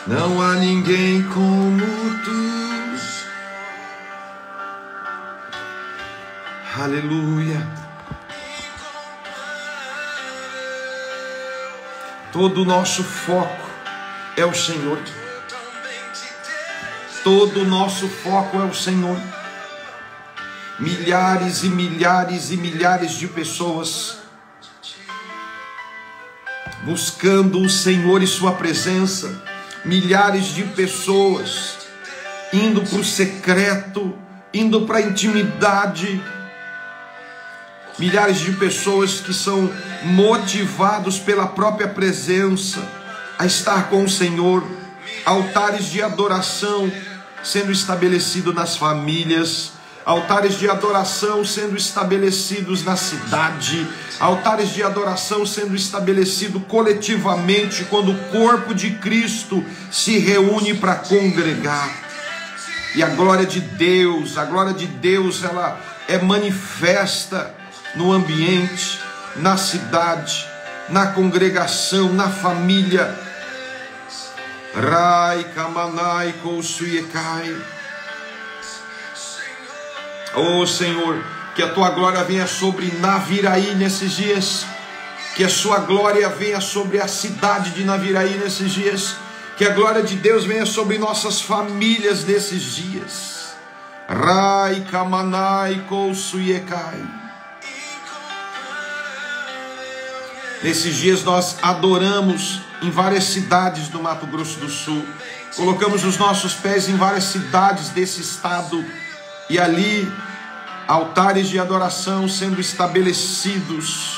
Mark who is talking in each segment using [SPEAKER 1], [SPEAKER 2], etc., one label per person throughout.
[SPEAKER 1] Não há ninguém como tu. Aleluia. Todo o nosso foco é o Senhor. Todo o nosso foco é o Senhor. Milhares e milhares e milhares de pessoas buscando o Senhor e sua presença. Milhares de pessoas indo para o secreto, indo para a intimidade. Milhares de pessoas que são motivados pela própria presença a estar com o Senhor. Altares de adoração sendo estabelecidos nas famílias, altares de adoração sendo estabelecidos na cidade, altares de adoração sendo estabelecidos coletivamente quando o corpo de Cristo se reúne para congregar. E a glória de Deus, ela é manifesta no ambiente, na cidade, na congregação, na família. Rai kamanai kousuyekai. Oh Senhor, que a tua glória venha sobre Naviraí nesses dias, que a sua glória venha sobre a cidade de Naviraí nesses dias, que a glória de Deus venha sobre nossas famílias nesses dias. Rai kamanai kousuyekai. Nesses dias nós adoramos em várias cidades do Mato Grosso do Sul, colocamos os nossos pés em várias cidades desse estado, e ali altares de adoração sendo estabelecidos,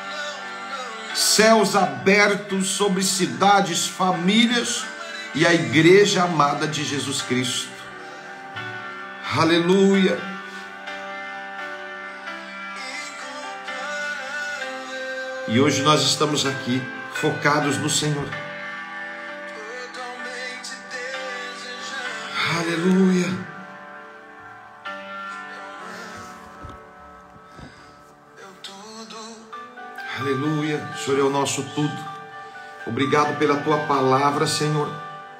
[SPEAKER 1] céus abertos sobre cidades, famílias e a igreja amada de Jesus Cristo. Aleluia. E hoje nós estamos aqui focados no Senhor. Aleluia. Aleluia. O Senhor é o nosso tudo. Obrigado pela tua palavra, Senhor.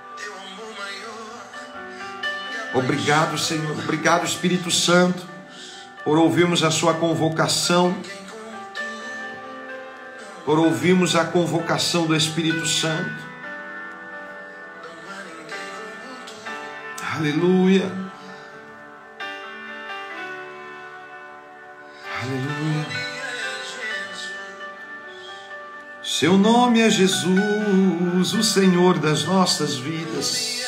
[SPEAKER 1] Obrigado, Senhor. Obrigado, Espírito Santo, por ouvirmos a sua convocação, por ouvirmos a convocação do Espírito Santo. Aleluia. Aleluia. Seu nome é Jesus, o Senhor das nossas vidas,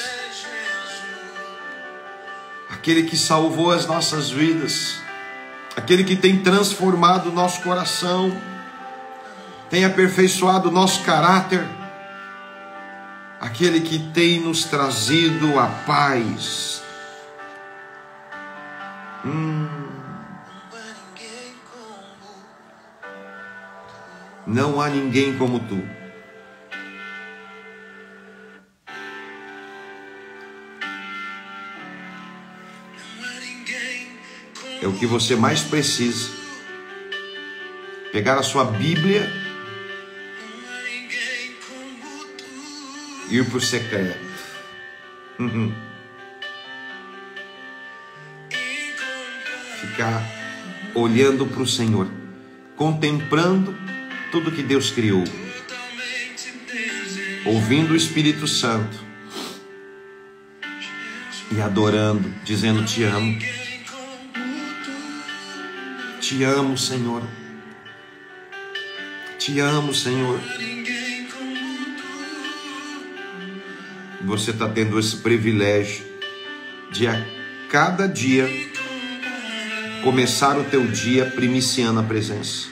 [SPEAKER 1] aquele que salvou as nossas vidas, aquele que tem transformado o nosso coração, tem aperfeiçoado o nosso caráter, aquele que tem nos trazido a paz. Não há ninguém como tu. É o que você mais precisa. Pegar a sua Bíblia, ir para o secreto. Ficar olhando para o Senhor, contemplando tudo que Deus criou, ouvindo o Espírito Santo e adorando, dizendo: te amo. Te amo, Senhor. Te amo, Senhor. Você está tendo esse privilégio de a cada dia começar o teu dia primiciando a presença.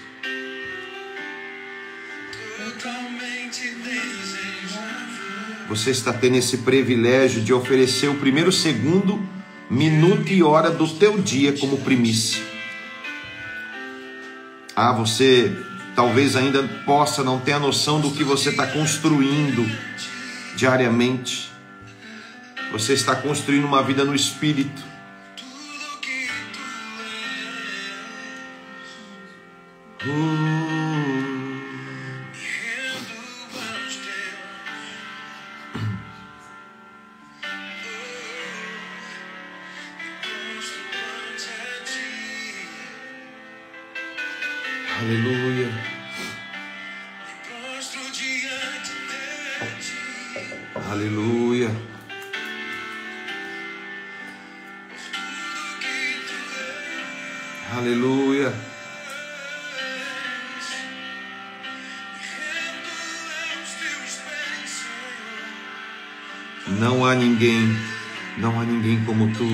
[SPEAKER 1] Você está tendo esse privilégio de oferecer o primeiro segundo, minuto e hora do teu dia como primícia. Você talvez ainda possa não ter a noção do que você está construindo diariamente. Você está construindo uma vida no Espírito. Aleluia. Aleluia. Aleluia. Não há ninguém como tu.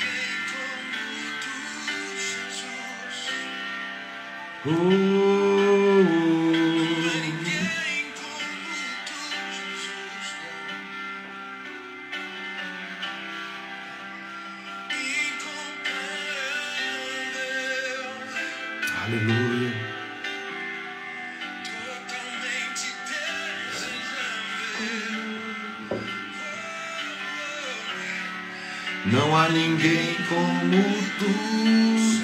[SPEAKER 1] Aleluia. Não há ninguém como tu.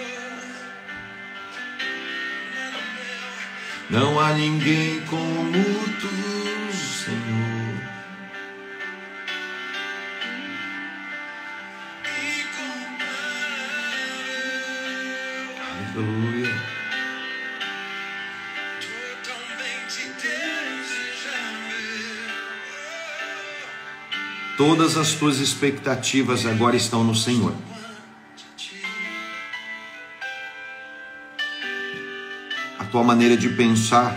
[SPEAKER 1] Não há ninguém como tu, Senhor. Aleluia. Todas as tuas expectativas agora estão no Senhor. A tua maneira de pensar,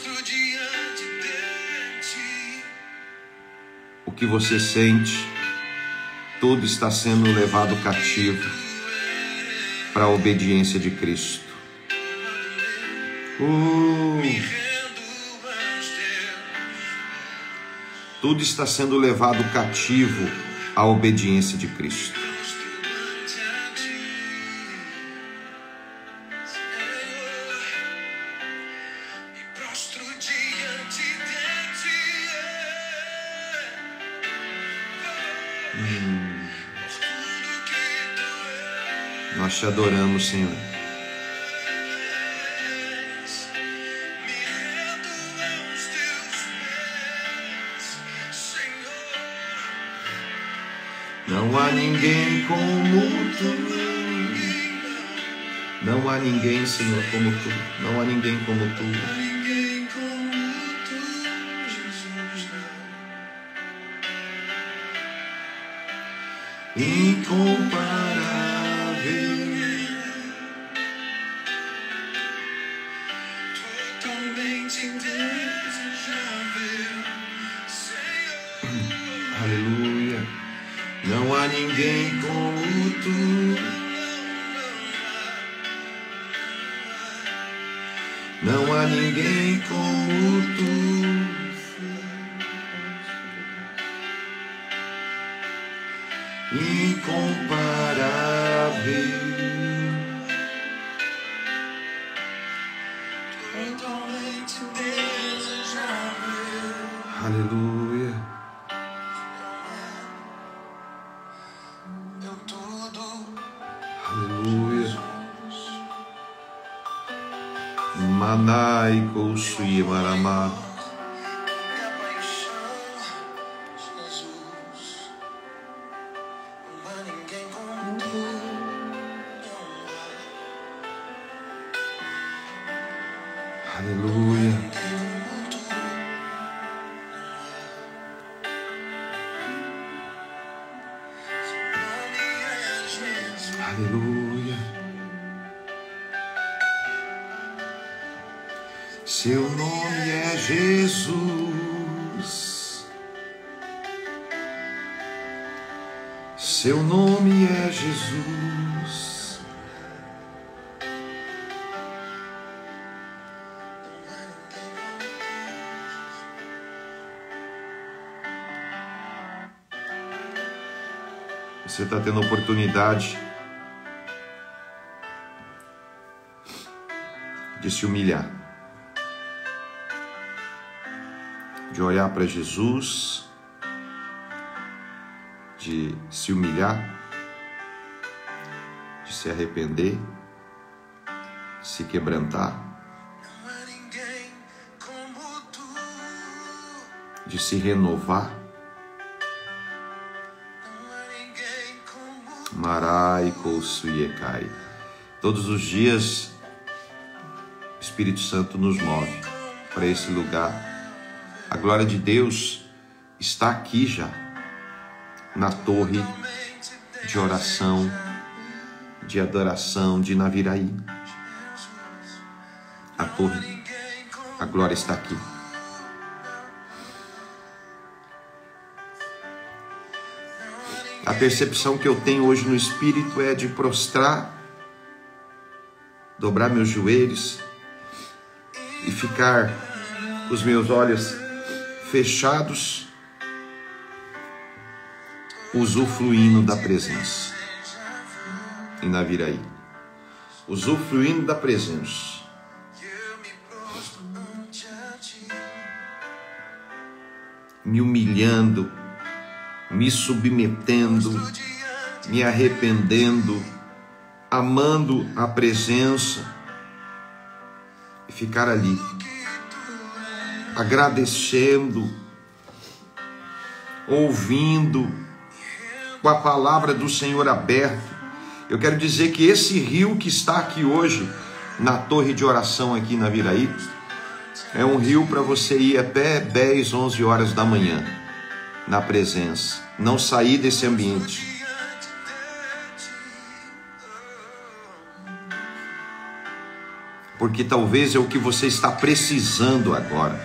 [SPEAKER 1] o que você sente, tudo está sendo levado cativo para a obediência de Cristo. Tudo está sendo levado cativo à obediência de Cristo. Nós te adoramos, Senhor. Não há ninguém como tu. Não há ninguém, Senhor, como tu. Não há ninguém como tu. Incomparável, totalmente desejável, Senhor. Aleluia. Não há ninguém como tu. Não há ninguém como tu. Incomparável, totalmente desejável. Aleluia. Eu tudo. Aleluia. Manai Kousui Maramá. Aleluia. Aleluia. Seu nome é Jesus. Seu nome é Jesus. Você está tendo oportunidade de se humilhar, de olhar para Jesus, de se humilhar, de se arrepender, de se quebrantar, de se renovar. Marai Kousui Ekai. Todos os dias Espírito Santo nos move para esse lugar. A glória de Deus está aqui já, na torre de oração, de adoração de Naviraí. A torre, a glória está aqui. A percepção que eu tenho hoje no Espírito é de prostrar, dobrar meus joelhos e ficar com os meus olhos fechados, usufruindo da presença. Em Naviraí, usufruindo da presença. Me humilhando, me submetendo, me arrependendo, amando a presença e ficar ali, agradecendo, ouvindo, com a palavra do Senhor aberta. Eu quero dizer que esse rio que está aqui hoje, na torre de oração aqui na Naviraí, é um rio para você ir até 10, 11 horas da manhã, na presença, não sair desse ambiente. Porque talvez é o que você está precisando agora.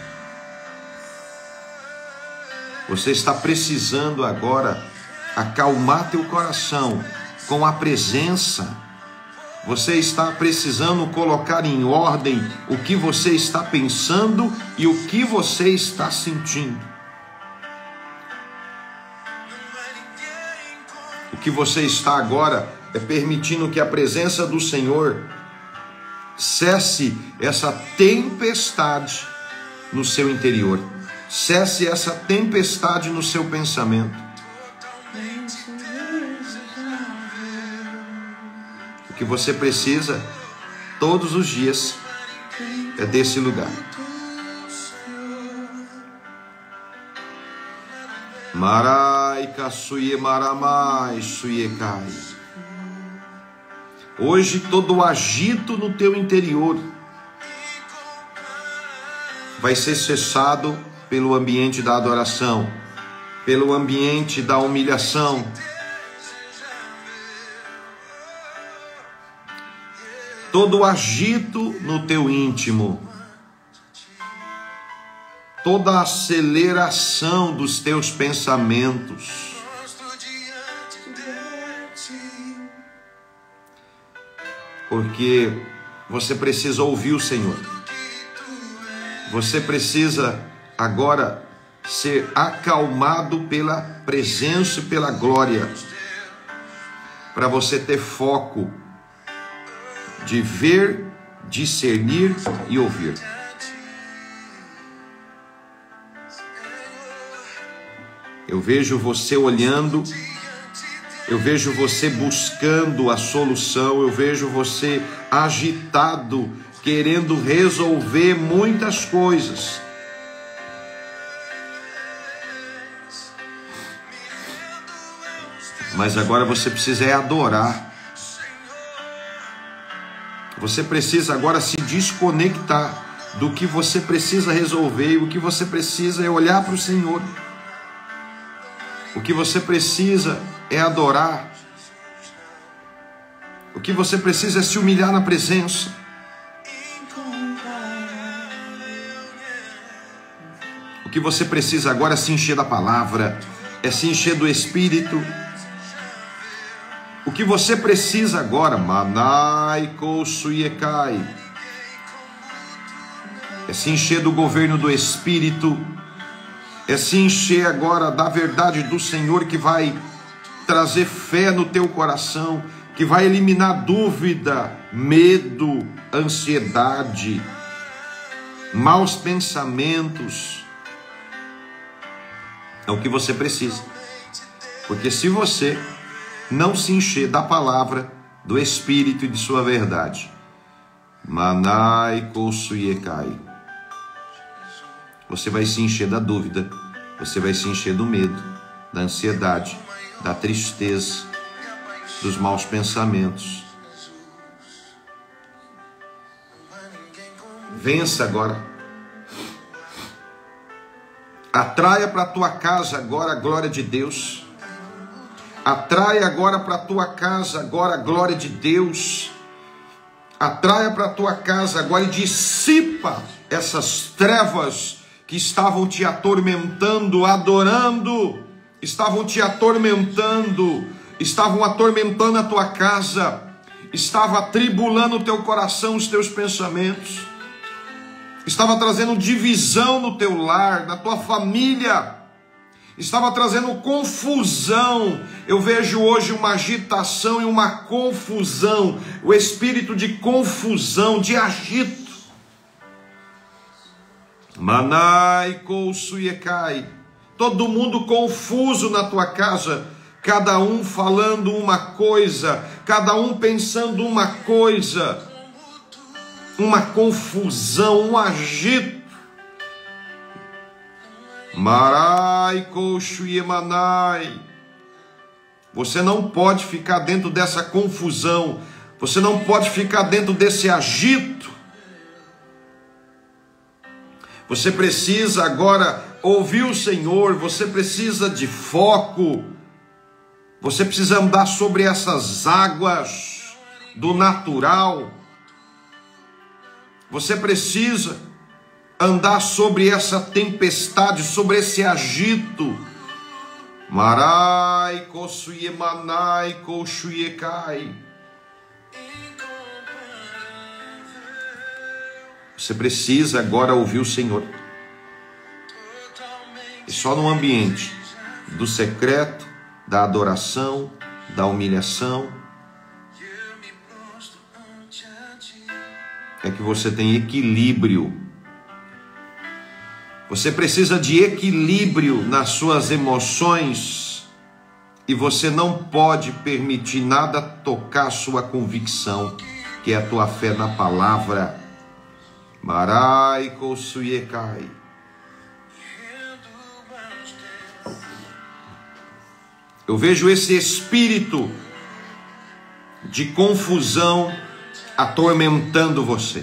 [SPEAKER 1] Você está precisando agora acalmar teu coração com a presença. Você está precisando colocar em ordem o que você está pensando e o que você está sentindo. O que você está agora é permitindo que a presença do Senhor cesse essa tempestade no seu interior. Cesse essa tempestade no seu pensamento. O que você precisa todos os dias é desse lugar. Marai kasuye maramai suyekai. Hoje todo o agito no teu interior vai ser cessado pelo ambiente da adoração, pelo ambiente da humilhação. Todo o agito no teu íntimo, toda a aceleração dos teus pensamentos, porque você precisa ouvir o Senhor. Você precisa agora ser acalmado pela presença e pela glória, para você ter foco de ver, discernir e ouvir. Eu vejo você olhando, eu vejo você buscando a solução, eu vejo você agitado, querendo resolver muitas coisas. Mas agora você precisa adorar. Você precisa agora se desconectar do que você precisa resolver. O que você precisa é olhar para o Senhor. O que você precisa é adorar. O que você precisa é se humilhar na presença. O que você precisa agora é se encher da palavra, é se encher do Espírito. O que você precisa agora, Manai Kousuyekai, é se encher do governo do Espírito, é se encher agora da verdade do Senhor, que vai trazer fé no teu coração, que vai eliminar dúvida, medo, ansiedade, maus pensamentos. É o que você precisa. Porque se você não se encher da palavra, do Espírito e de sua verdade, Manai Kousuyekai, você vai se encher da dúvida, você vai se encher do medo, da ansiedade, da tristeza, dos maus pensamentos. Vença agora. Atraia para a tua casa agora a glória de Deus. Atraia agora para a tua casa agora a glória de Deus. Atraia para a tua casa agora e dissipa essas trevas que estavam te atormentando, adorando, estavam te atormentando, estavam atormentando a tua casa, estava atribulando o teu coração, os teus pensamentos, estava trazendo divisão no teu lar, na tua família, estava trazendo confusão. Eu vejo hoje uma agitação e uma confusão, o espírito de confusão, de agito. Manai Kousuyekai, todo mundo confuso na tua casa, cada um falando uma coisa, cada um pensando uma coisa, uma confusão, um agito. Marai Kousuyemanai, você não pode ficar dentro dessa confusão, você não pode ficar dentro desse agito. Você precisa agora ouvir o Senhor, você precisa de foco, você precisa andar sobre essas águas do natural, você precisa andar sobre essa tempestade, sobre esse agito. Marai Kousuyemanai Kousuyekai. Você precisa agora ouvir o Senhor. E só no ambiente do secreto, da adoração, da humilhação, é que você tem equilíbrio. Você precisa de equilíbrio nas suas emoções. E você não pode permitir nada tocar a sua convicção, que é a tua fé na palavra. Marai Kousuyekai. Eu vejo esse espírito de confusão atormentando você.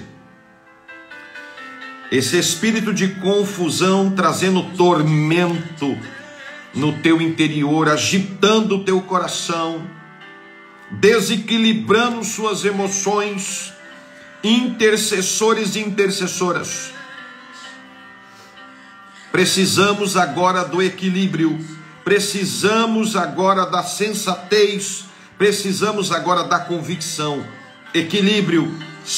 [SPEAKER 1] Esse espírito de confusão trazendo tormento no teu interior, agitando o teu coração, desequilibrando suas emoções. Intercessores e intercessoras, precisamos agora do equilíbrio, precisamos agora da sensatez, precisamos agora da convicção. Equilíbrio,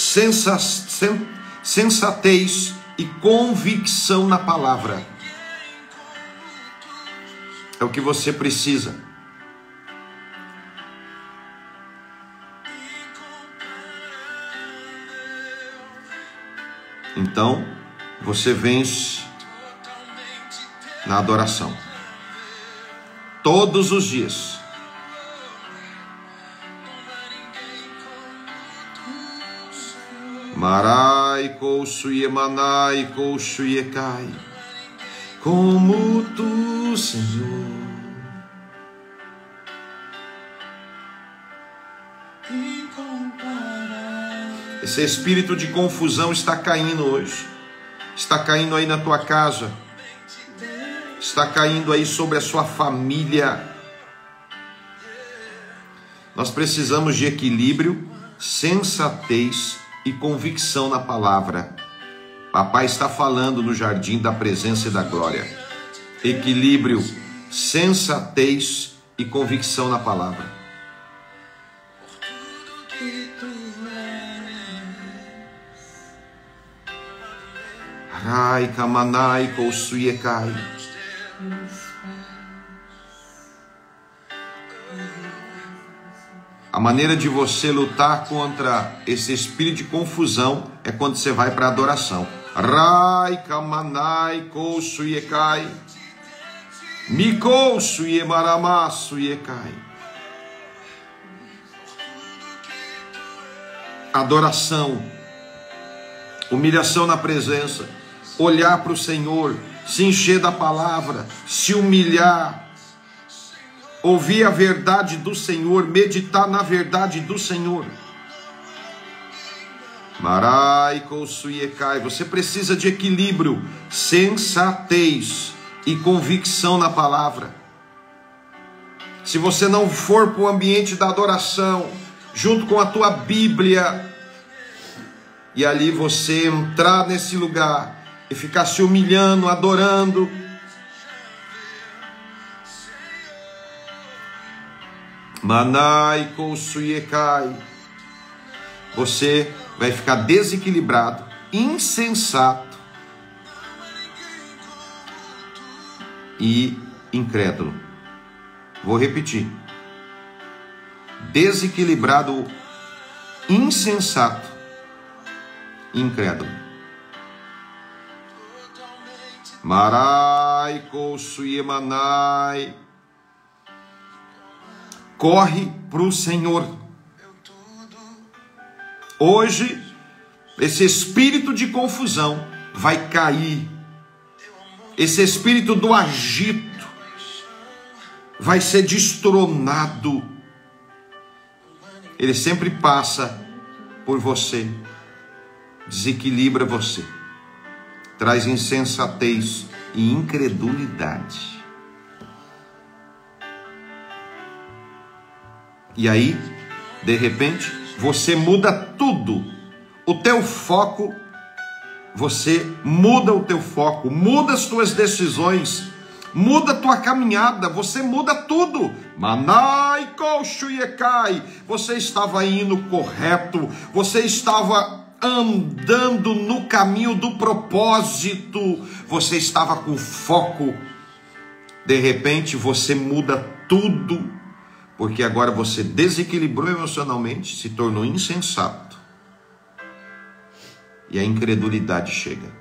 [SPEAKER 1] sensatez e convicção na palavra é o que você precisa. Então, você vence na adoração. Todos os dias. Marai Kousuyemanai Kousuyekai. Como tu, Senhor. Esse espírito de confusão está caindo hoje. Está caindo aí na tua casa. Está caindo aí sobre a sua família. Nós precisamos de equilíbrio, sensatez e convicção na palavra. Papai está falando no jardim da presença e da glória. Equilíbrio, sensatez e convicção na palavra. Rai Kamanai Kousuyekai. A maneira de você lutar contra esse espírito de confusão é quando você vai para a adoração. Rai Kamanai Kousuyekai. Mikousuyemaramaasuyekai. Adoração, humilhação na presença, olhar para o Senhor, se encher da palavra, se humilhar, ouvir a verdade do Senhor, meditar na verdade do Senhor. Marai Kousuiekai. Você precisa de equilíbrio, sensatez e convicção na palavra. Se você não for para o ambiente da adoração, junto com a tua Bíblia, e ali você entrar nesse lugar e ficar se humilhando, adorando, Manai Kousuiekai, você vai ficar desequilibrado, insensato e incrédulo. Vou repetir: desequilibrado, insensato, incrédulo. Marai Kousuiemanai. Corre para o Senhor. Hoje, esse espírito de confusão vai cair. Esse espírito do agito vai ser destronado. Ele sempre passa por você, desequilibra você, traz insensatez e incredulidade. E aí, de repente, você muda tudo. O teu foco, você muda o teu foco, muda as tuas decisões, muda a tua caminhada, você muda tudo. Manai Kousuiekai. Você estava indo correto, você estava andando no caminho do propósito, você estava com foco. De repente, você muda tudo. Porque agora você desequilibrou emocionalmente, se tornou insensato. E a incredulidade chega.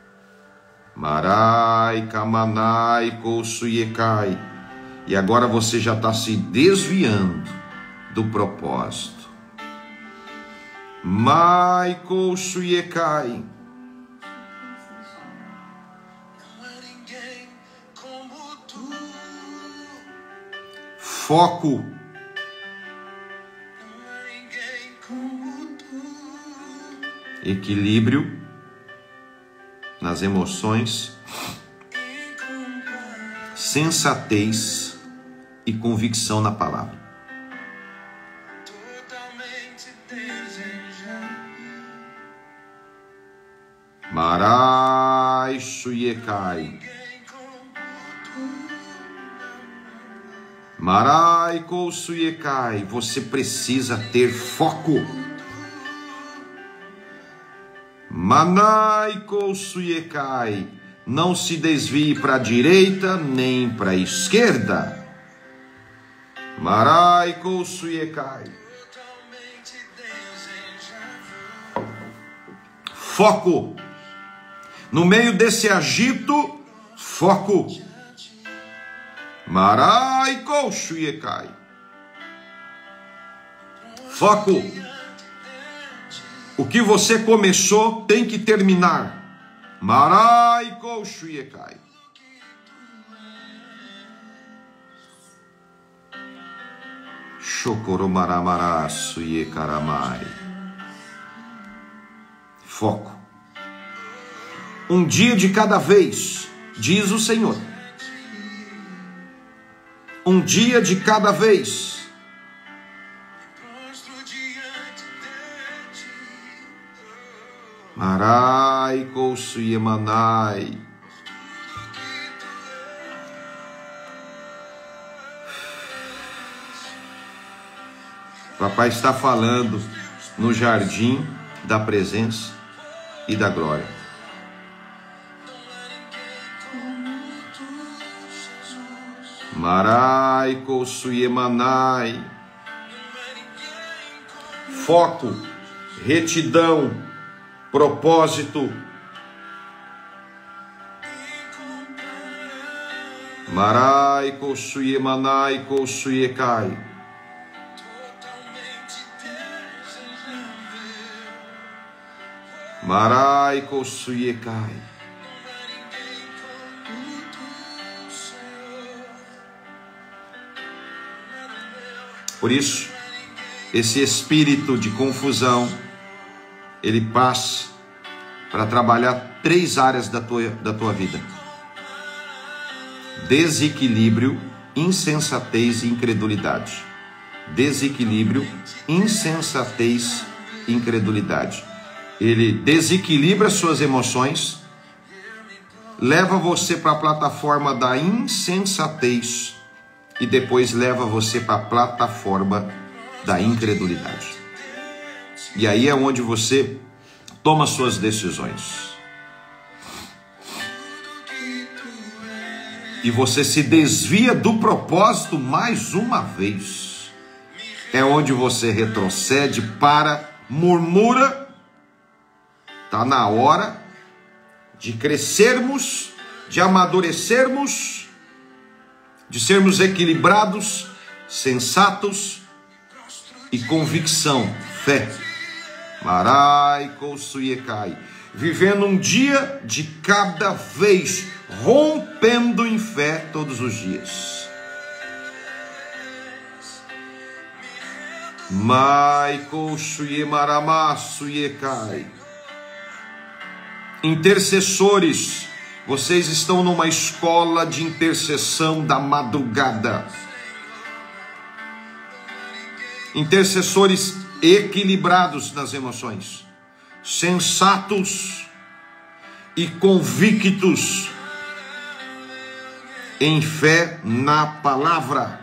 [SPEAKER 1] Marai Kamanai Kousuiekai. E agora você já está se desviando do propósito. Mai Kousuiekai. Foco. Equilíbrio nas emoções, sensatez e convicção na palavra. Marai Suiekai. Marai Kousuiekai. Você precisa ter foco. Manai Kousuiekai. Não se desvie para a direita nem para a esquerda. Marai Kousuiekai. Foco. No meio desse agito, foco. Marai Kousuiekai. Foco. O que você começou tem que terminar. Marai Kousuiekai. Shokoromaramara Suiekaramai. Foco. Um dia de cada vez, diz o Senhor. Um dia de cada vez. Marai Kousuiemanai. Papai está falando no jardim da presença e da glória. Marai Kousuiemanai. Foco, retidão, propósito. Marai Kousuiemanai Kousuiekai. Marai Kousuiekai. Por isso, esse espírito de confusão, ele passa para trabalhar 3 áreas da tua vida: desequilíbrio, insensatez e incredulidade. Desequilíbrio, insensatez e incredulidade. Ele desequilibra suas emoções, leva você para a plataforma da insensatez e depois leva você para a plataforma da incredulidade. E aí é onde você toma suas decisões. E você se desvia do propósito mais uma vez. É onde você retrocede, murmura. Está na hora de crescermos, de amadurecermos, de sermos equilibrados, sensatos e convicção, fé. Marai Kousuyekai. Vivendo um dia de cada vez, rompendo em fé todos os dias. Maiko Shuyemaramassuyekai. Intercessores, vocês estão numa escola de intercessão da madrugada. Intercessores equilibrados nas emoções, sensatos e convictos em fé na palavra.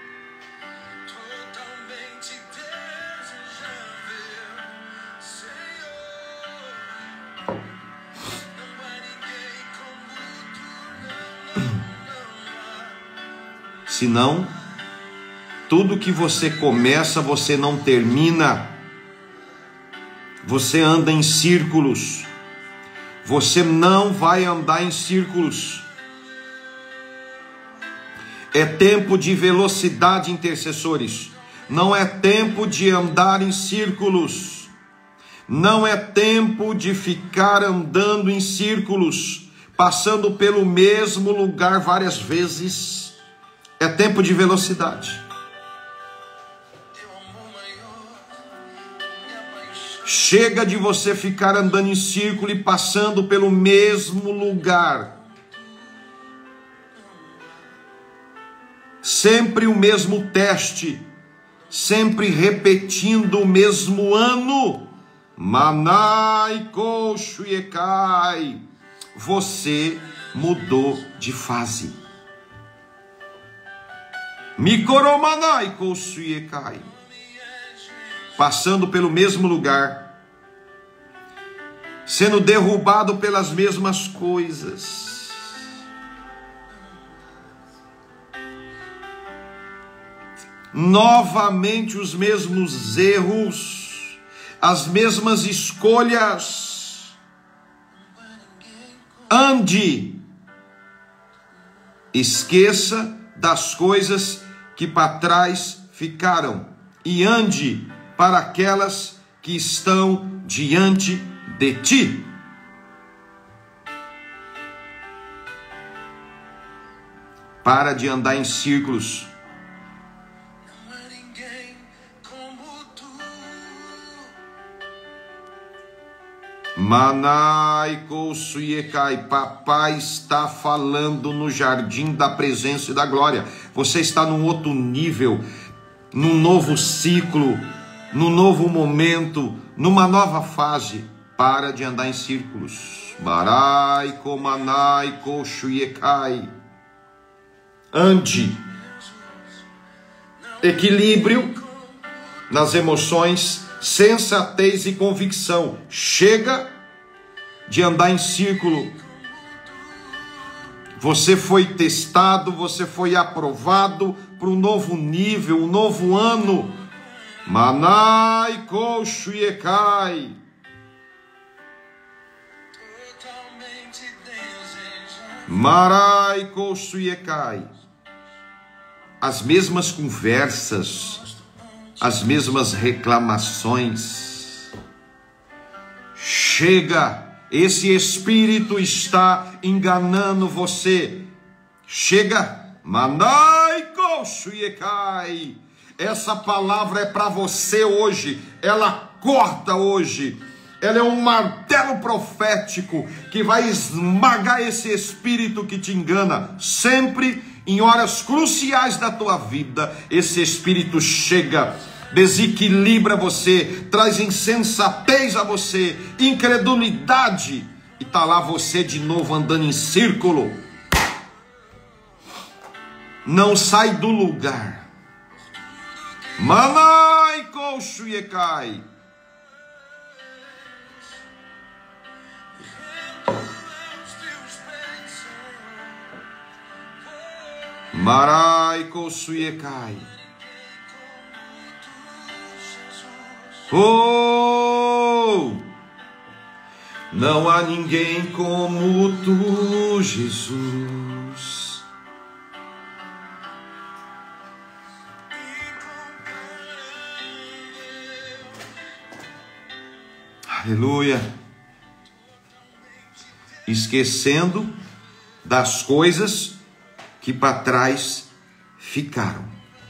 [SPEAKER 1] Senão, tudo que você começa, você não termina. Você anda em círculos. Você não vai andar em círculos. É tempo de velocidade, intercessores. Não é tempo de andar em círculos. Não é tempo de ficar andando em círculos, passando pelo mesmo lugar várias vezes. É tempo de velocidade. Chega de você ficar andando em círculo e passando pelo mesmo lugar. Sempre o mesmo teste. Sempre repetindo o mesmo ano. Manai Kousuyekai. Você mudou de fase. Mikoromanai Kousuyekai. Passando pelo mesmo lugar, sendo derrubado pelas mesmas coisas. Novamente os mesmos erros, as mesmas escolhas. Ande, esqueça das coisas que para trás ficaram e ande para aquelas que estão diante de ti. Para de andar em círculos. Manai Kousuyekai. Papai está falando no jardim da presença e da glória. Você está num outro nível, num novo ciclo, num novo momento, numa nova fase. Para de andar em círculos. Marai Komanai Kousuyekai. Ande. Equilíbrio nas emoções, sensatez e convicção. Chega de andar em círculo. Você foi testado, você foi aprovado para um novo nível, um novo ano. Manai Kousuyekai. Marai Kousuyekai. As mesmas conversas, as mesmas reclamações. Chega, esse espírito está enganando você. Chega, Manai Kousuyekai. Essa palavra é para você hoje. Ela corta hoje Ela é um martelo profético que vai esmagar esse espírito que te engana. Sempre em horas cruciais da tua vida, esse espírito chega, desequilibra você, traz insensatez a você, incredulidade, e está lá você de novo andando em círculo. Não sai do lugar. Manai Kouchuyekai. Marai Kouchuyekai. Oh! Não há ninguém como tu, Jesus. Aleluia. Esquecendo das coisas que para trás ficaram.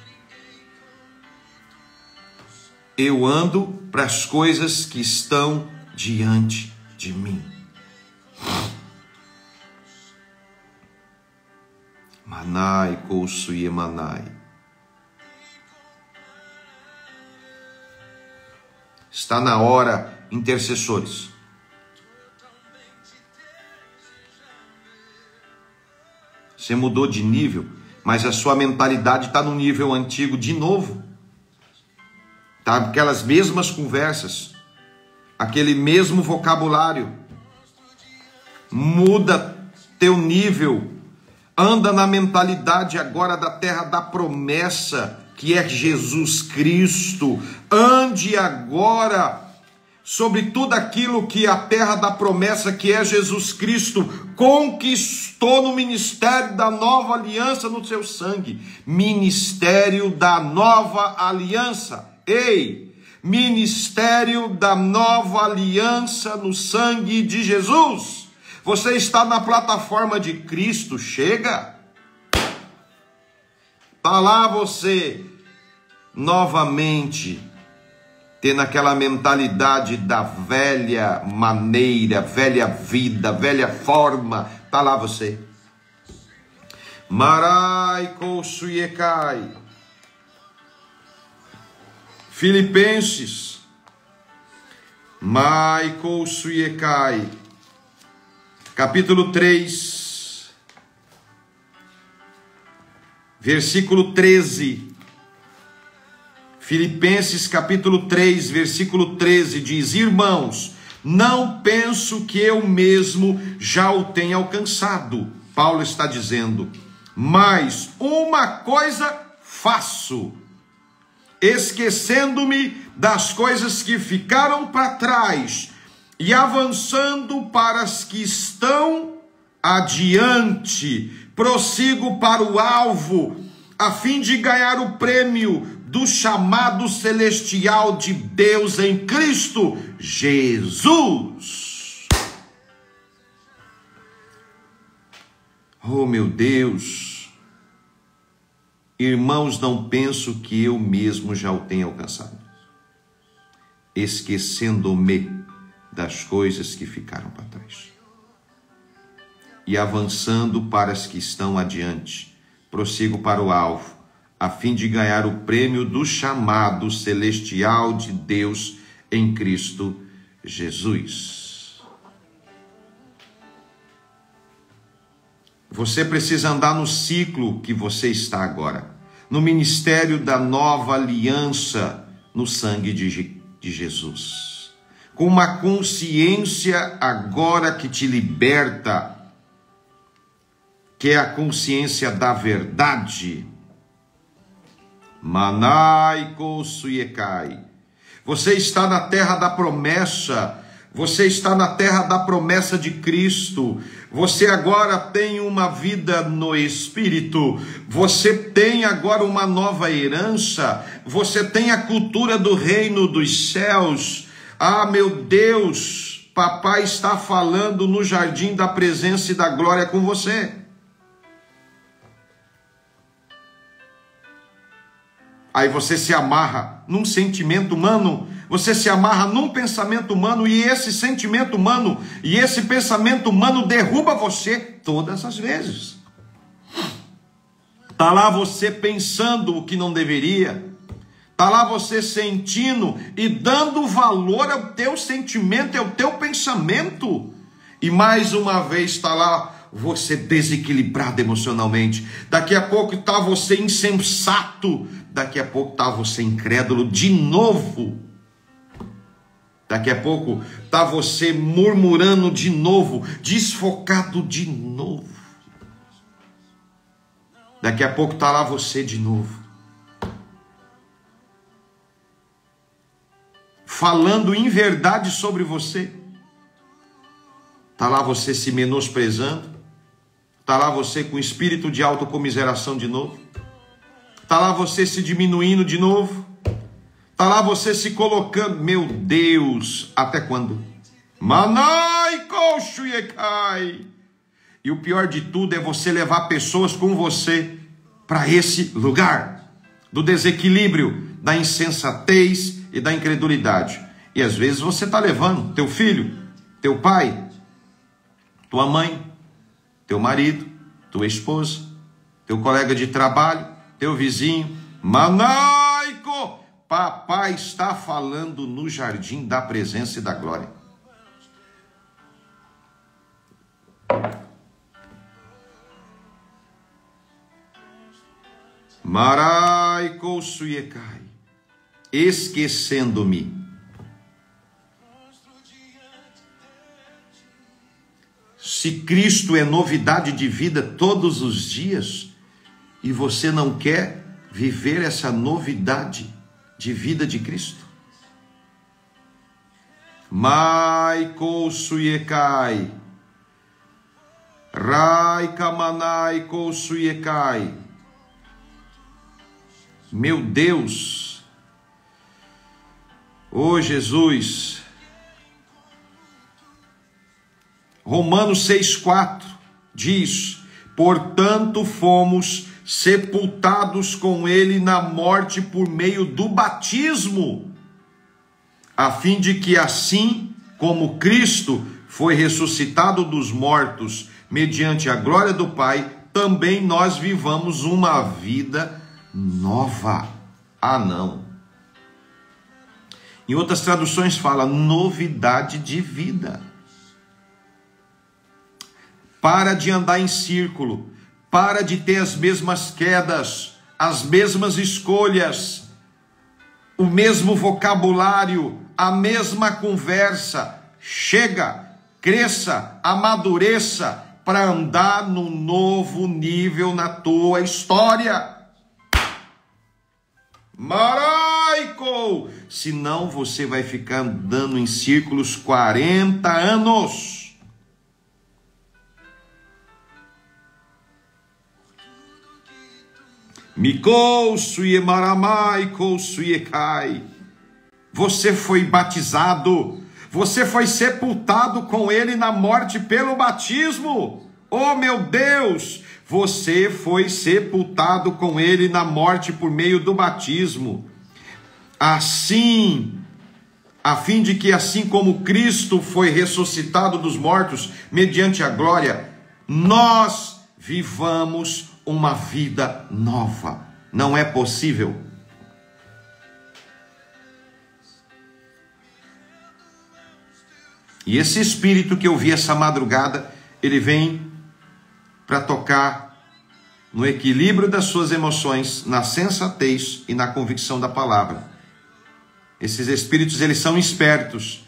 [SPEAKER 1] Eu ando para as coisas que estão diante de mim. Manai Kousuye Manai. Está na hora, intercessores. Você mudou de nível, mas a sua mentalidade está no nível antigo de novo. Tá? Aquelas mesmas conversas, aquele mesmo vocabulário. Muda teu nível. Anda na mentalidade agora da terra da promessa, que é Jesus Cristo. Ande agora sobre tudo aquilo que a terra da promessa, que é Jesus Cristo, conquistou no ministério da nova aliança no seu sangue. Ministério da nova aliança. Ei, ministério da nova aliança no sangue de Jesus. Você está na plataforma de Cristo, chega. Está lá você novamente tendo aquela mentalidade da velha maneira, velha vida, velha forma. Está lá você. Marai Kousuyekai. Filipenses. Mai Kousuyekai. Capítulo 3. Versículo 13. Filipenses capítulo 3, versículo 13 diz: irmãos, não penso que eu mesmo já o tenha alcançado. Paulo está dizendo: mas uma coisa faço, esquecendo-me das coisas que ficaram para trás e avançando para as que estão adiante, prossigo para o alvo, a fim de ganhar o prêmio do chamado celestial de Deus em Cristo Jesus. Oh, meu Deus. Irmãos, não penso que eu mesmo já o tenha alcançado, esquecendo-me das coisas que ficaram para trás e avançando para as que estão adiante, prossigo para o alvo, a fim de ganhar o prêmio do chamado celestial de Deus em Cristo Jesus. Você precisa andar no ciclo que você está agora, no ministério da nova aliança no sangue de Jesus, com uma consciência agora que te liberta, que é a consciência da verdade. Manai Kousuyekai. Você está na terra da promessa. Você está na terra da promessa de Cristo. Você agora tem uma vida no Espírito. Você tem agora uma nova herança. Você tem a cultura do reino dos céus. Ah, meu Deus, papai está falando no jardim da presença e da glória com você. Aí você se amarra num sentimento humano, você se amarra num pensamento humano e esse sentimento humano e esse pensamento humano derruba você todas as vezes. Está lá você pensando o que não deveria, está lá você sentindo e dando valor ao teu sentimento e ao teu pensamento, e mais uma vez está lá você desequilibrado emocionalmente. Daqui a pouco está você insensato, daqui a pouco está você incrédulo de novo. Daqui a pouco está você murmurando de novo, desfocado de novo. Daqui a pouco está lá você de novo, falando inverdade sobre você. Está lá você se menosprezando. Está lá você com espírito de autocomiseração de novo. Está lá você se diminuindo de novo. Está lá você se colocando. Meu Deus, até quando? Manai Koshuyekai. E o pior de tudo é você levar pessoas com você para esse lugar do desequilíbrio, da insensatez e da incredulidade. E às vezes você está levando teu filho, teu pai, tua mãe, teu marido, tua esposa, teu colega de trabalho, teu vizinho. Manaico, papai está falando no jardim da presença e da glória. Maraico suyekai, esquecendo-me. Se Cristo é novidade de vida todos os dias, e você não quer viver essa novidade de vida de Cristo. Maiko suyekai, raika manaiko suyekai. Meu Deus, ô Jesus. Romanos 6,4 diz: portanto fomos sepultados com ele na morte por meio do batismo, a fim de que assim como Cristo foi ressuscitado dos mortos mediante a glória do Pai, também nós vivamos uma vida nova. Ah, não. Em outras traduções fala novidade de vida. Para de andar em círculo, para de ter as mesmas quedas, as mesmas escolhas, o mesmo vocabulário, a mesma conversa. Chega, cresça, amadureça para andar no novo nível na tua história. Maraico! Senão você vai ficar andando em círculos 40 anos. Você foi batizado, você foi sepultado com ele na morte pelo batismo. Oh meu Deus, você foi sepultado com ele na morte por meio do batismo. Assim, a fim de que assim como Cristo foi ressuscitado dos mortos mediante a glória, nós vivamos uma vida nova. Não é possível. E esse espírito que eu vi essa madrugada, ele vem para tocar no equilíbrio das suas emoções, na sensatez e na convicção da palavra. Esses espíritos, eles são espertos.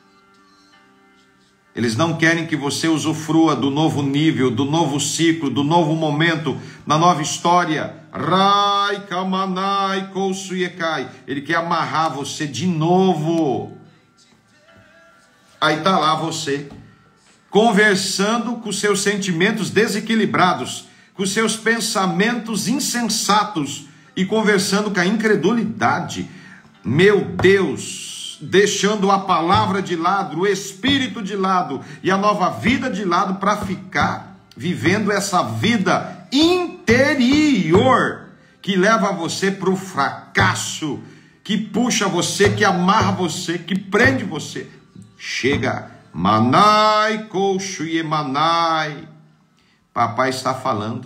[SPEAKER 1] Eles não querem que você usufrua do novo nível, do novo ciclo, do novo momento, na nova história. Ele quer amarrar você de novo. Aí está lá você, conversando com seus sentimentos desequilibrados, com seus pensamentos insensatos e conversando com a incredulidade. Meu Deus, deixando a palavra de lado, o espírito de lado e a nova vida de lado para ficar vivendo essa vida interior que leva você para o fracasso, que puxa você, que amarra você, que prende você. Chega. Manai, coxo e manai. Papai está falando.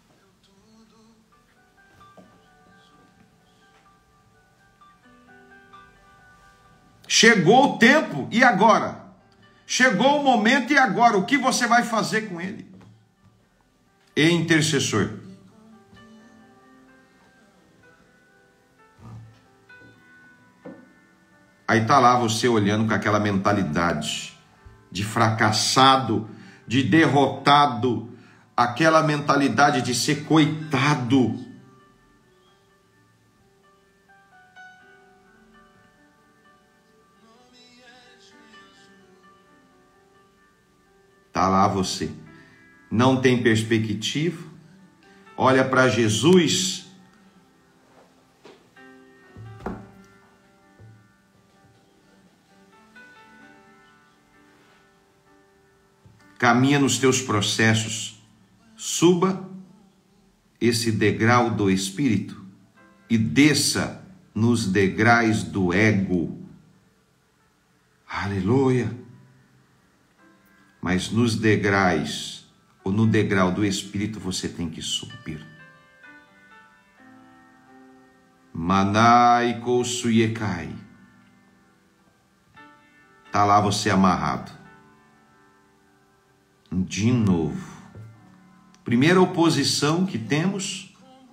[SPEAKER 1] Chegou o tempo, e agora? Chegou o momento, e agora? O que você vai fazer com ele? E intercessor. Aí está lá você olhando com aquela mentalidade de fracassado, de derrotado, aquela mentalidade de ser coitado. Está lá você, não tem perspectiva, olha para Jesus, caminha nos teus processos, suba esse degrau do Espírito e desça nos degraus do ego. Aleluia! Mas nos degraus, ou no degrau do Espírito, você tem que subir. Manai kousuyekai. Está lá você amarrado. De novo. Primeira oposição que temos.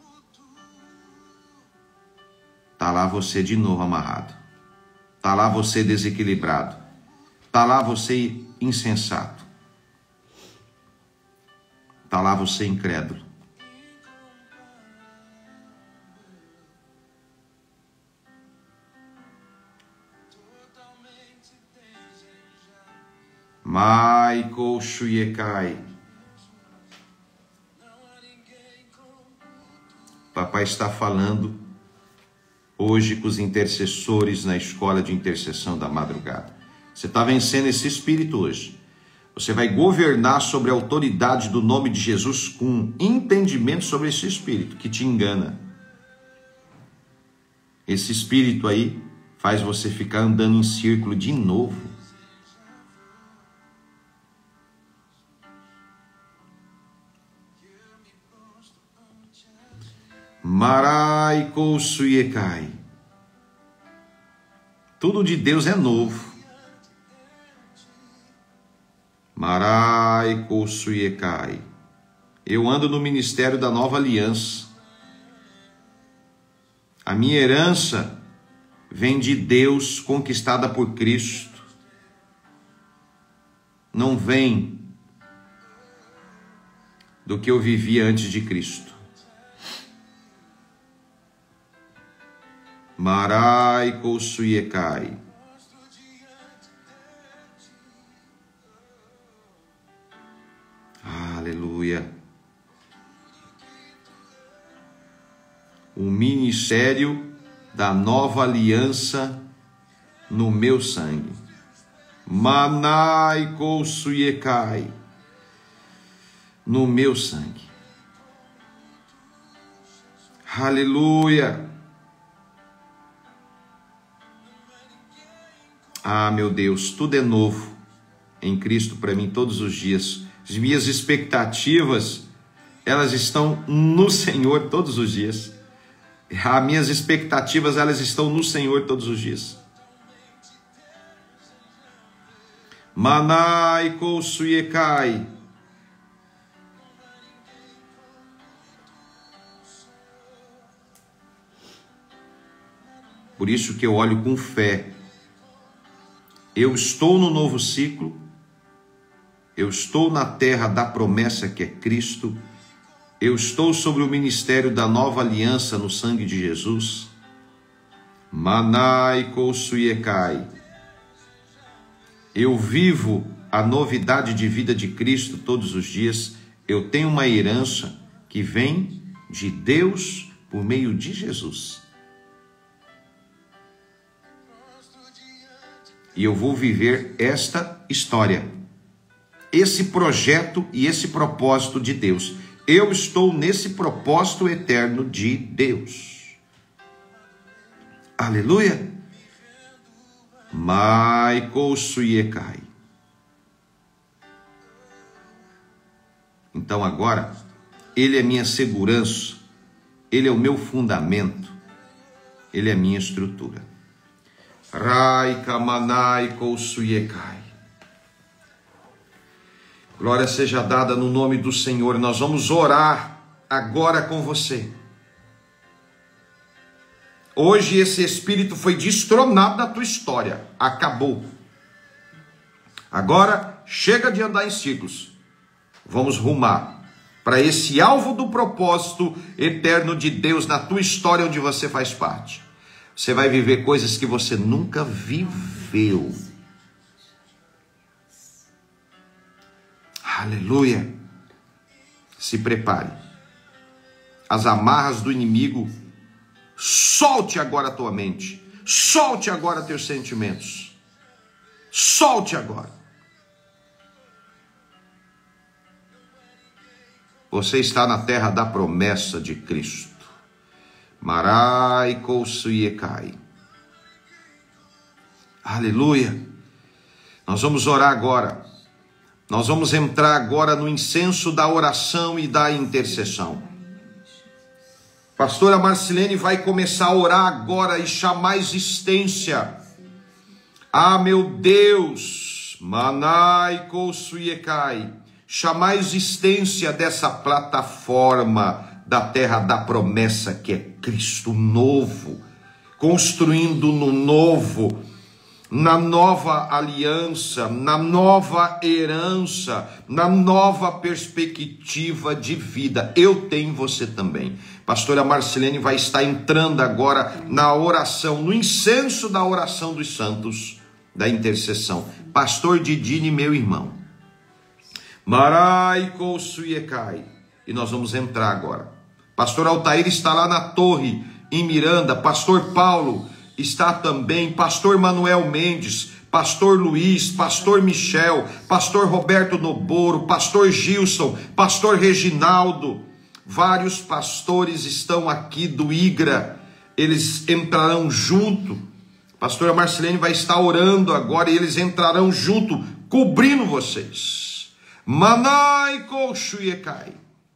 [SPEAKER 1] Está lá você de novo amarrado. Está lá você desequilibrado. Está lá você insensato. Está lá você incrédulo. Maiko Shuyekai. Papai está falando hoje com os intercessores na escola de intercessão da madrugada. Você está vencendo esse espírito hoje. Você vai governar sobre a autoridade do nome de Jesus com entendimento sobre esse espírito que te engana. Esse espírito aí faz você ficar andando em círculo de novo. Marai kousuyekai. Tudo de Deus é novo. Marai kousuyekai. Eu ando no ministério da nova aliança. A minha herança vem de Deus, conquistada por Cristo. Não vem do que eu vivia antes de Cristo. Marai kousuyekai. Aleluia. O ministério da nova aliança no meu sangue. Manai kousuyekai. No meu sangue. Aleluia. Ah, meu Deus, tudo é novo em Cristo para mim todos os dias. As minhas expectativas, elas estão no Senhor todos os dias. As minhas expectativas, elas estão no Senhor todos os dias. Manai kousuyekai. Por isso que eu olho com fé. Eu estou no novo ciclo, eu estou na terra da promessa que é Cristo, eu estou sobre o ministério da nova aliança no sangue de Jesus. Manai kousuyekai. Eu vivo a novidade de vida de Cristo todos os dias. Eu tenho uma herança que vem de Deus por meio de Jesus. E eu vou viver esta história, esse projeto e esse propósito de Deus. Eu estou nesse propósito eterno de Deus. Aleluia. Maiko Suyekai. Então agora, Ele é minha segurança, Ele é o meu fundamento, Ele é minha estrutura. Raika Manaiko Suyekai. Glória seja dada no nome do Senhor. Nós vamos orar agora com você. Hoje esse espírito foi destronado da tua história. Acabou. Agora chega de andar em círculos. Vamos rumar para esse alvo do propósito eterno de Deus na tua história, onde você faz parte. Você vai viver coisas que você nunca viveu. Aleluia. Se prepare. As amarras do inimigo, solte agora a tua mente. Solte agora teus sentimentos. Solte agora. Você está na terra da promessa de Cristo. Marai Kousuyekai. Aleluia. Nós vamos orar agora. Nós vamos entrar agora no incenso da oração e da intercessão. Pastora Marcilene vai começar a orar agora e chamar a existência. Ah, meu Deus, Manai Kousuyekai, chamar a existência dessa plataforma da terra da promessa que é Cristo novo, construindo no novo, na nova aliança, na nova herança, na nova perspectiva de vida. Eu tenho, você também. Pastora Marcilene vai estar entrando agora na oração, no incenso da oração dos santos, da intercessão. Pastor Didine, meu irmão. Marai Kousuyekai. E nós vamos entrar agora. Pastor Altair está lá na torre, em Miranda. Pastor Paulo está também, pastor Manuel Mendes, pastor Luiz, pastor Michel, pastor Roberto Noboro, pastor Gilson, pastor Reginaldo. Vários pastores estão aqui do IGRA, eles entrarão junto. Pastora Marcilene vai estar orando agora e eles entrarão junto, cobrindo vocês. Manai Kousuyekai.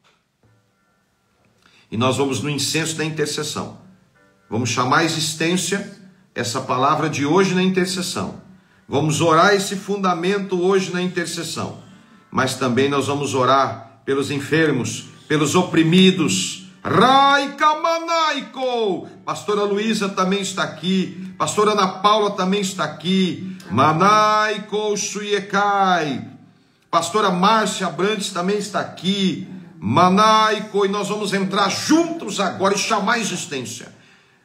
[SPEAKER 1] E nós vamos no incenso da intercessão. Vamos chamar a existência, essa palavra de hoje na intercessão. Vamos orar esse fundamento hoje na intercessão. Mas também nós vamos orar pelos enfermos, pelos oprimidos. Raika-manaiko. Pastora Luísa também está aqui. Pastora Ana Paula também está aqui. Manaiko Suyekai. Pastora Márcia Abrantes também está aqui. Manaiko. E nós vamos entrar juntos agora e chamar a existência.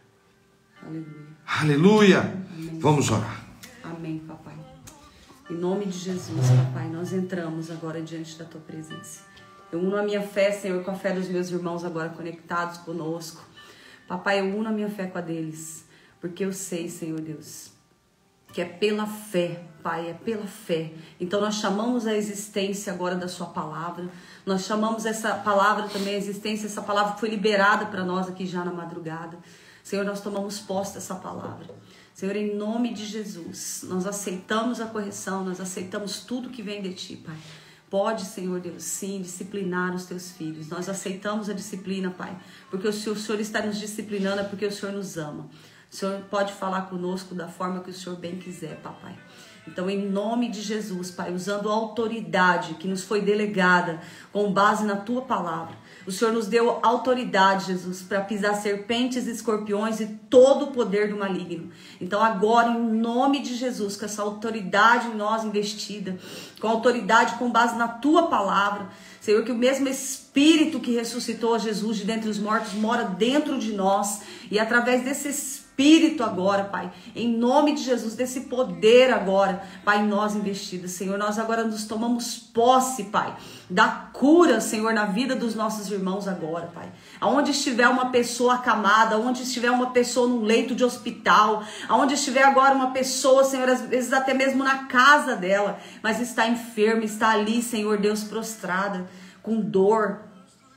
[SPEAKER 1] Aleluia.
[SPEAKER 2] Amém.
[SPEAKER 1] Vamos orar.
[SPEAKER 2] Amém, papai. Em nome de Jesus, papai, nós entramos agora diante da tua presença. Eu uno a minha fé, Senhor, com a fé dos meus irmãos agora conectados conosco. Papai, eu uno a minha fé com a deles, porque eu sei, Senhor Deus, que é pela fé, Pai, é pela fé. Então nós chamamos a existência agora da sua palavra. Nós chamamos essa palavra também a existência, essa palavra que foi liberada para nós aqui já na madrugada. Senhor, nós tomamos posse dessa palavra. Senhor, em nome de Jesus, nós aceitamos a correção, nós aceitamos tudo que vem de Ti, Pai. Pode, Senhor Deus, sim, disciplinar os Teus filhos. Nós aceitamos a disciplina, Pai, porque o Senhor está nos disciplinando, é porque o Senhor nos ama. O Senhor pode falar conosco da forma que o Senhor bem quiser, papai. Então, em nome de Jesus, Pai, usando a autoridade que nos foi delegada com base na Tua palavra, o Senhor nos deu autoridade, Jesus, para pisar serpentes e escorpiões e todo o poder do maligno. Então agora, em nome de Jesus, com essa autoridade em nós investida, com autoridade com base na Tua palavra, Senhor, que o mesmo Espírito que ressuscitou a Jesus de dentre os mortos mora dentro de nós. E através desse Espírito agora, Pai, em nome de Jesus, desse poder agora, Pai, em nós investidos, Senhor, nós agora nos tomamos posse, Pai, da cura, Senhor, na vida dos nossos irmãos agora, Pai. Aonde estiver uma pessoa acamada, aonde estiver uma pessoa num leito de hospital, aonde estiver agora uma pessoa, Senhor, às vezes até mesmo na casa dela, mas está enferma, está ali, Senhor Deus, prostrada, com dor,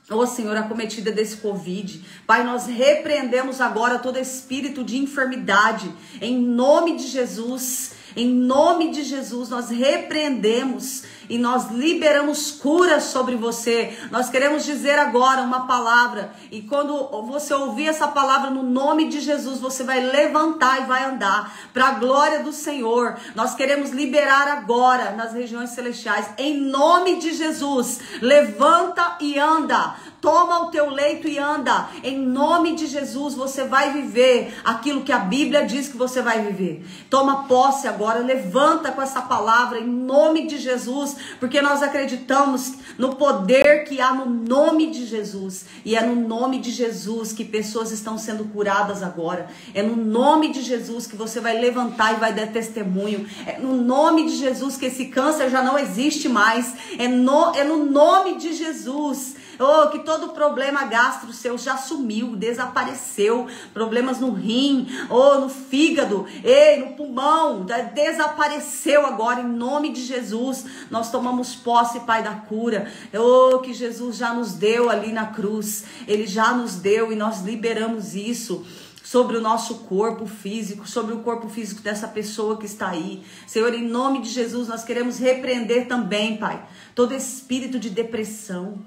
[SPEAKER 2] Ô Senhor, acometida desse Covid. Pai, nós repreendemos agora todo espírito de enfermidade. Em nome de Jesus. Em nome de Jesus, nós repreendemos e nós liberamos cura sobre você. Nós queremos dizer agora uma palavra. E quando você ouvir essa palavra no nome de Jesus, você vai levantar e vai andar para a glória do Senhor. Nós queremos liberar agora nas regiões celestiais. Em nome de Jesus, levanta e anda. Toma o teu leito e anda. Em nome de Jesus, você vai viver aquilo que a Bíblia diz que você vai viver. Toma posse agora, levanta com essa palavra em nome de Jesus, porque nós acreditamos no poder que há no nome de Jesus. E é no nome de Jesus que pessoas estão sendo curadas agora. É no nome de Jesus que você vai levantar e vai dar testemunho. É no nome de Jesus que esse câncer já não existe mais. É no nome de Jesus. Oh, que todo problema gastro seu já sumiu, desapareceu. Problemas no rim, no fígado, no pulmão, desapareceu agora em nome de Jesus. Nós tomamos posse, Pai, da cura. Oh, que Jesus já nos deu ali na cruz. Ele já nos deu e nós liberamos isso sobre o nosso corpo físico, sobre o corpo físico dessa pessoa que está aí. Senhor, em nome de Jesus, nós queremos repreender também, Pai, todo espírito de depressão.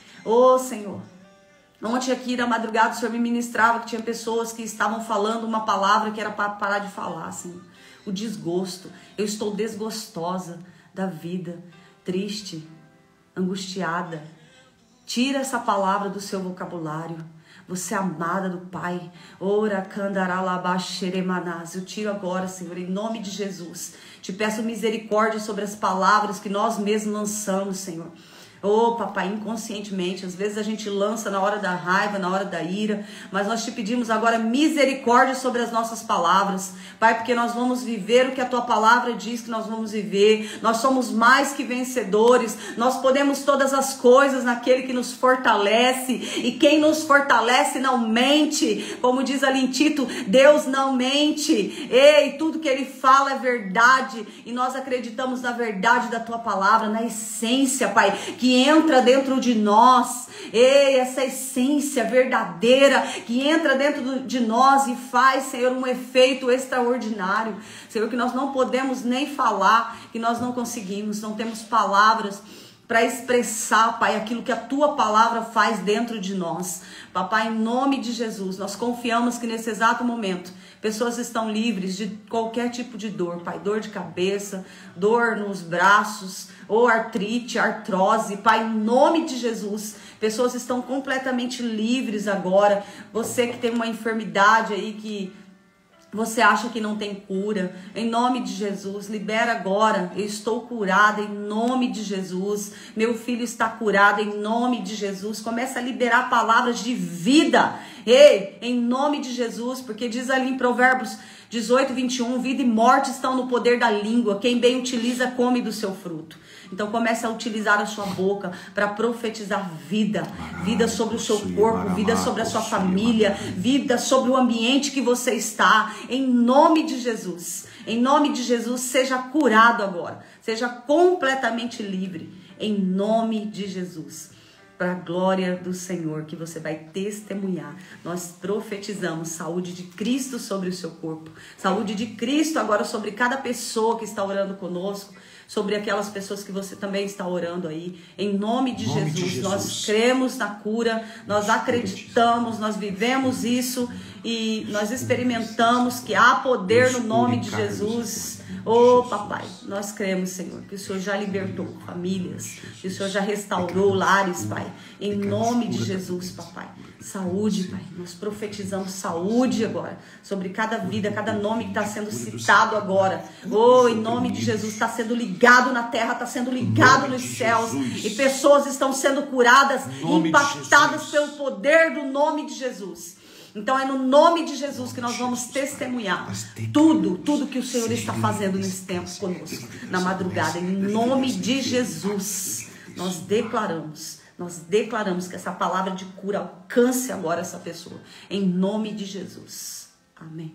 [SPEAKER 2] Ô Senhor, ontem aqui na madrugada o Senhor me ministrava que tinha pessoas que estavam falando uma palavra que era para parar de falar, Senhor. O desgosto. Eu estou desgostosa da vida, triste, angustiada. Tira essa palavra do seu vocabulário. Você é amada do Pai. Ora, candaralabaxeremanás. Eu tiro agora, Senhor, em nome de Jesus. Te peço misericórdia sobre as palavras que nós mesmos lançamos, Senhor. Oh, papai, inconscientemente, às vezes a gente lança na hora da raiva, na hora da ira, mas nós te pedimos agora misericórdia sobre as nossas palavras, Pai, porque nós vamos viver o que a tua palavra diz que nós vamos viver. Nós somos mais que vencedores, nós podemos todas as coisas naquele que nos fortalece, e quem nos fortalece não mente, como diz ali em Tito, Deus não mente. Ei, tudo que ele fala é verdade, e nós acreditamos na verdade da tua palavra, na essência, Pai, que entra dentro de nós. Ei, essa essência verdadeira que entra dentro de nós e faz, Senhor, um efeito extraordinário. Senhor, que nós não podemos nem falar, que nós não conseguimos, não temos palavras para expressar, Pai, aquilo que a tua palavra faz dentro de nós. Papai, em nome de Jesus, nós confiamos que nesse exato momento pessoas estão livres de qualquer tipo de dor, Pai, dor de cabeça, dor nos braços, ou artrite, artrose, Pai, em nome de Jesus, pessoas estão completamente livres agora. Você que tem uma enfermidade aí que você acha que não tem cura, em nome de Jesus, libera agora. Eu estou curada em nome de Jesus. Meu filho está curado em nome de Jesus. Começa a liberar palavras de vida. Ei, em nome de Jesus, porque diz ali em Provérbios 18, 21, vida e morte estão no poder da língua. Quem bem utiliza, come do seu fruto. Então comece a utilizar a sua boca para profetizar vida. Vida sobre o seu corpo, vida sobre a sua família, vida sobre o ambiente que você está. Em nome de Jesus. Em nome de Jesus, seja curado agora. Seja completamente livre. Em nome de Jesus. Para a glória do Senhor, que você vai testemunhar. Nós profetizamos saúde de Cristo sobre o seu corpo. Saúde de Cristo agora sobre cada pessoa que está orando conosco. Sobre aquelas pessoas que você também está orando aí. Em nome de Jesus, nós cremos na cura, nós acreditamos, nós vivemos isso e nós experimentamos que há poder no nome de Jesus. Oh, papai, nós cremos, Senhor, que o Senhor já libertou famílias, que o Senhor já restaurou lares, Pai. Em nome de Jesus, papai. Saúde, Pai. Nós profetizamos saúde agora sobre cada vida, cada nome que está sendo citado agora. Oh, em nome de Jesus, está sendo ligado na terra, está sendo ligado nos céus. E pessoas estão sendo curadas, impactadas pelo poder do nome de Jesus. Então é no nome de Jesus que nós vamos testemunhar tudo que o Senhor está fazendo nesse tempo conosco, na madrugada. Em nome de Jesus, nós declaramos que essa palavra de cura alcance agora essa pessoa. Em nome de Jesus. Amém.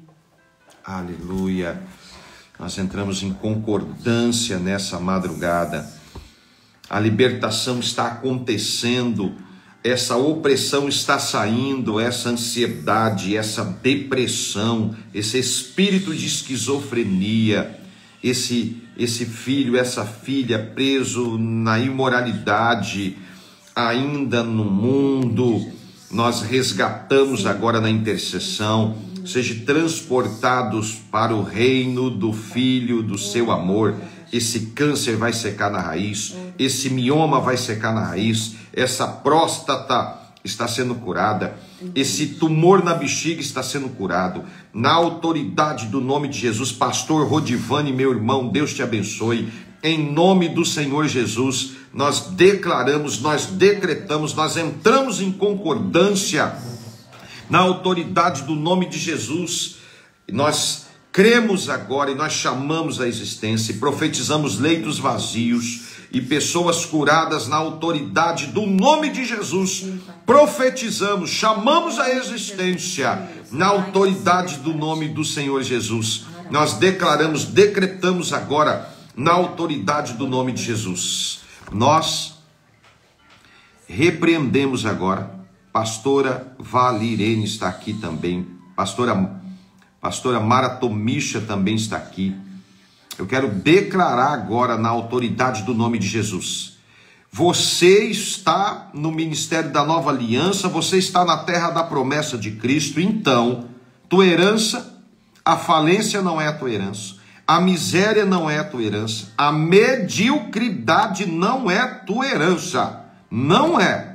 [SPEAKER 1] Aleluia. Nós entramos em concordância nessa madrugada. A libertação está acontecendo essa opressão está saindo, essa ansiedade, essa depressão, esse espírito de esquizofrenia, esse filho, essa filha preso na imoralidade, ainda no mundo, nós resgatamos agora na intercessão, sejam transportados para o reino do Filho do seu amor. Esse câncer vai secar na raiz, esse mioma vai secar na raiz, essa próstata está sendo curada, esse tumor na bexiga está sendo curado, na autoridade do nome de Jesus. Pastor Rodivani, meu irmão, Deus te abençoe, em nome do Senhor Jesus, nós declaramos, nós decretamos, nós entramos em concordância, na autoridade do nome de Jesus, nós cremos agora e nós chamamos a existência e profetizamos leitos vazios e pessoas curadas na autoridade do nome de Jesus. Profetizamos, chamamos a existência na autoridade do nome do Senhor Jesus. Nós declaramos, decretamos agora na autoridade do nome de Jesus. Nós repreendemos agora. Pastora Valirene está aqui também. Pastora Mara Tomicha também está aqui. Eu quero declarar agora na autoridade do nome de Jesus. Você está no ministério da nova aliança, você está na terra da promessa de Cristo. Então, tua herança, a falência não é a tua herança, a miséria não é a tua herança, a mediocridade não é a tua herança. Não é.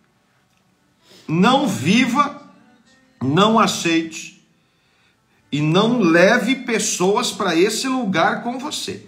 [SPEAKER 1] Não viva, não aceite e não leve pessoas para esse lugar com você.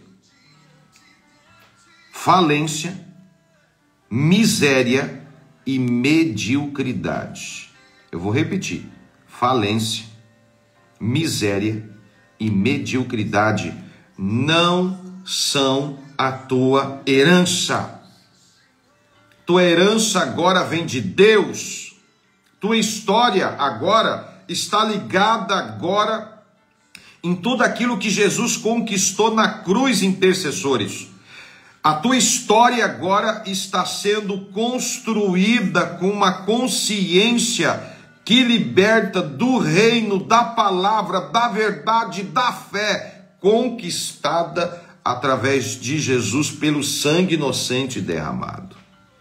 [SPEAKER 1] Falência, miséria e mediocridade. Eu vou repetir. Falência, miséria e mediocridade não são a tua herança. Tua herança agora vem de Deus. Tua história agora está ligada agora em tudo aquilo que Jesus conquistou na cruz, intercessores. A tua história agora está sendo construída com uma consciência que liberta do reino, da palavra, da verdade, da fé, conquistada através de Jesus pelo sangue inocente derramado.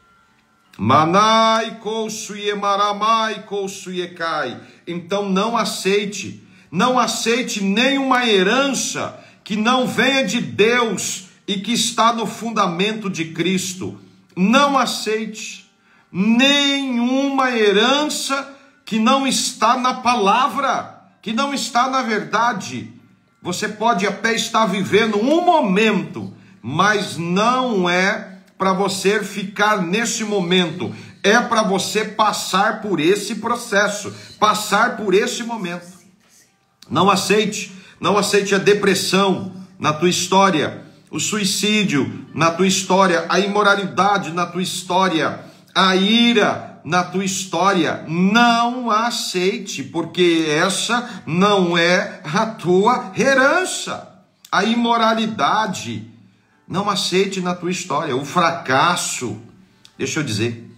[SPEAKER 1] Manai kousuye maramai kousuye kai. Então não aceite nenhuma herança que não venha de Deus e que está no fundamento de Cristo. Não aceite nenhuma herança que não está na palavra, que não está na verdade. Você pode até estar vivendo um momento, mas não é para você ficar nesse momento, é para você passar por esse processo, passar por esse momento. Não aceite a depressão na tua história, o suicídio na tua história, a imoralidade na tua história, a ira na tua história. Não aceite, porque essa não é a tua herança. A imoralidade, não aceite na tua história. O fracasso, deixa eu dizer,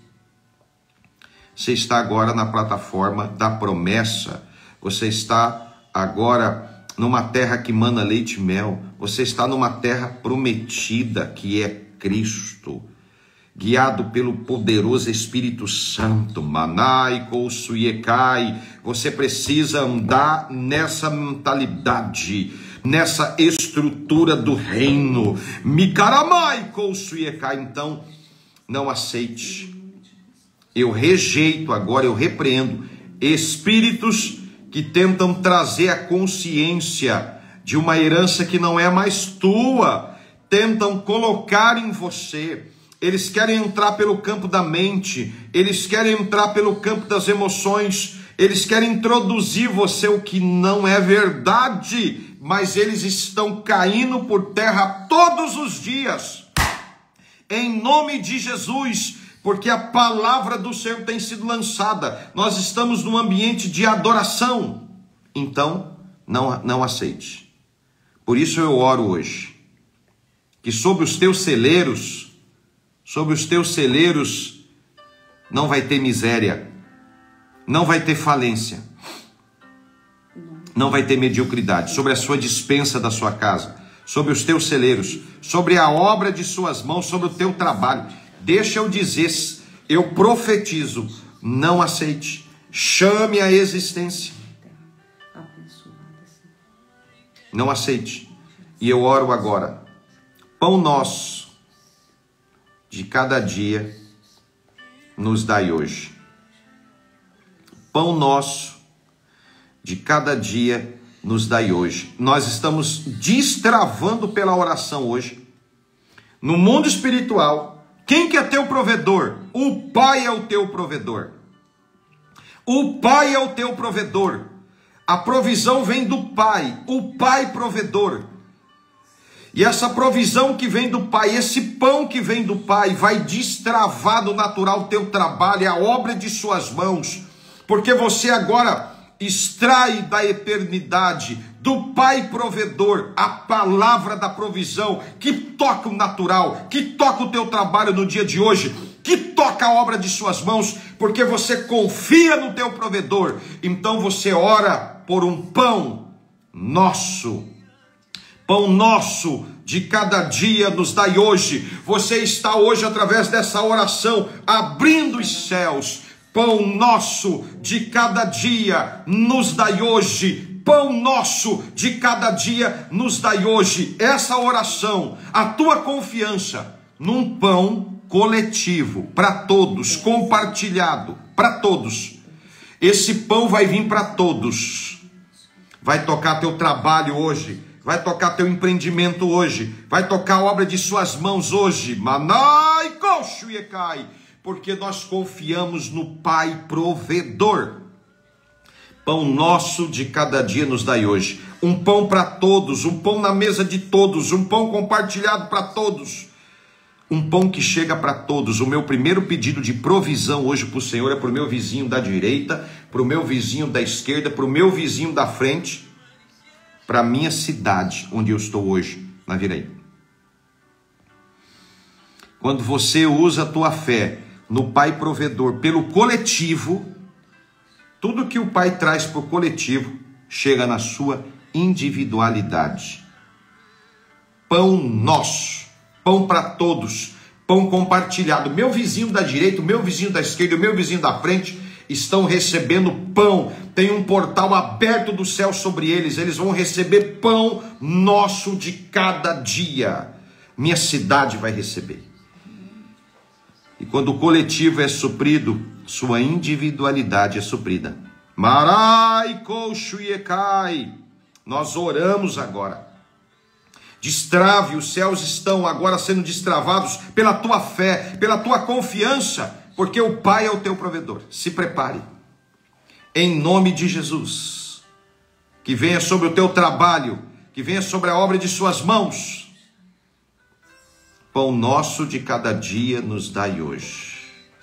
[SPEAKER 1] você está agora na plataforma da promessa, você está agora numa terra que mana leite e mel, você está numa terra prometida que é Cristo, guiado pelo poderoso Espírito Santo. Manai kousuyekai. Você precisa andar nessa mentalidade, nessa estrutura do reino. Mikaramai kousuyekai. Então, não aceite. Eu rejeito agora, eu repreendo espíritos que tentam trazer a consciência de uma herança que não é mais tua, tentam colocar em você. Eles querem entrar pelo campo da mente, eles querem entrar pelo campo das emoções, eles querem introduzir você o que não é verdade, mas eles estão caindo por terra todos os dias, em nome de Jesus, porque a palavra do Senhor tem sido lançada. Nós estamos num ambiente de adoração. Então, não aceite. Por isso eu oro hoje, que sobre os teus celeiros não vai ter miséria, não vai ter falência, não vai ter mediocridade sobre a sua despensa da sua casa, sobre os teus celeiros, sobre a obra de suas mãos, sobre o teu trabalho. Deixa eu dizer, eu profetizo, não aceite, chame a existência, não aceite. E eu oro agora, pão nosso de cada dia nos dai hoje. Pão nosso de cada dia nos dai hoje. Nós estamos destravando pela oração hoje. No mundo espiritual, quem que é teu provedor? O Pai é o teu provedor. O Pai é o teu provedor. A provisão vem do Pai, o Pai provedor. E essa provisão que vem do Pai, esse pão que vem do Pai, vai destravar do natural o teu trabalho, a obra de suas mãos, porque você agora extrai da eternidade, do Pai provedor, a palavra da provisão, que toca o natural, que toca o teu trabalho no dia de hoje, que toca a obra de suas mãos, porque você confia no teu provedor. Então você ora por um pão nosso. Pão nosso de cada dia nos dai hoje. Você está hoje, através dessa oração, abrindo os céus. Pão nosso de cada dia nos dai hoje. Pão nosso de cada dia nos dai hoje. Essa oração, a tua confiança num pão coletivo, para todos, compartilhado, para todos. Esse pão vai vir para todos. Vai tocar teu trabalho hoje. Vai tocar teu empreendimento hoje. Vai tocar a obra de suas mãos hoje. Manai Koshuyecai. Porque nós confiamos no Pai provedor. Pão nosso de cada dia nos dai hoje. Um pão para todos. Um pão na mesa de todos. Um pão compartilhado para todos. Um pão que chega para todos. O meu primeiro pedido de provisão hoje para o Senhor é para o meu vizinho da direita, para o meu vizinho da esquerda, para o meu vizinho da frente, para a minha cidade, onde eu estou hoje, na Viraí. Quando você usa a tua fé no Pai provedor pelo coletivo, tudo que o Pai traz para o coletivo chega na sua individualidade. Pão nosso, pão para todos, pão compartilhado. Meu vizinho da direita, o meu vizinho da esquerda, o meu vizinho da frente estão recebendo pão. Tem um portal aberto do céu sobre eles. Eles vão receber pão nosso de cada dia. Minha cidade vai receber. E quando o coletivo é suprido, sua individualidade é suprida. Marai Koshuyecai. Nós oramos agora. Destrave, os céus estão agora sendo destravados pela tua fé, pela tua confiança, porque o Pai é o teu provedor. Se prepare. Em nome de Jesus. Que venha sobre o teu trabalho, que venha sobre a obra de suas mãos. Pão nosso de cada dia nos dai hoje.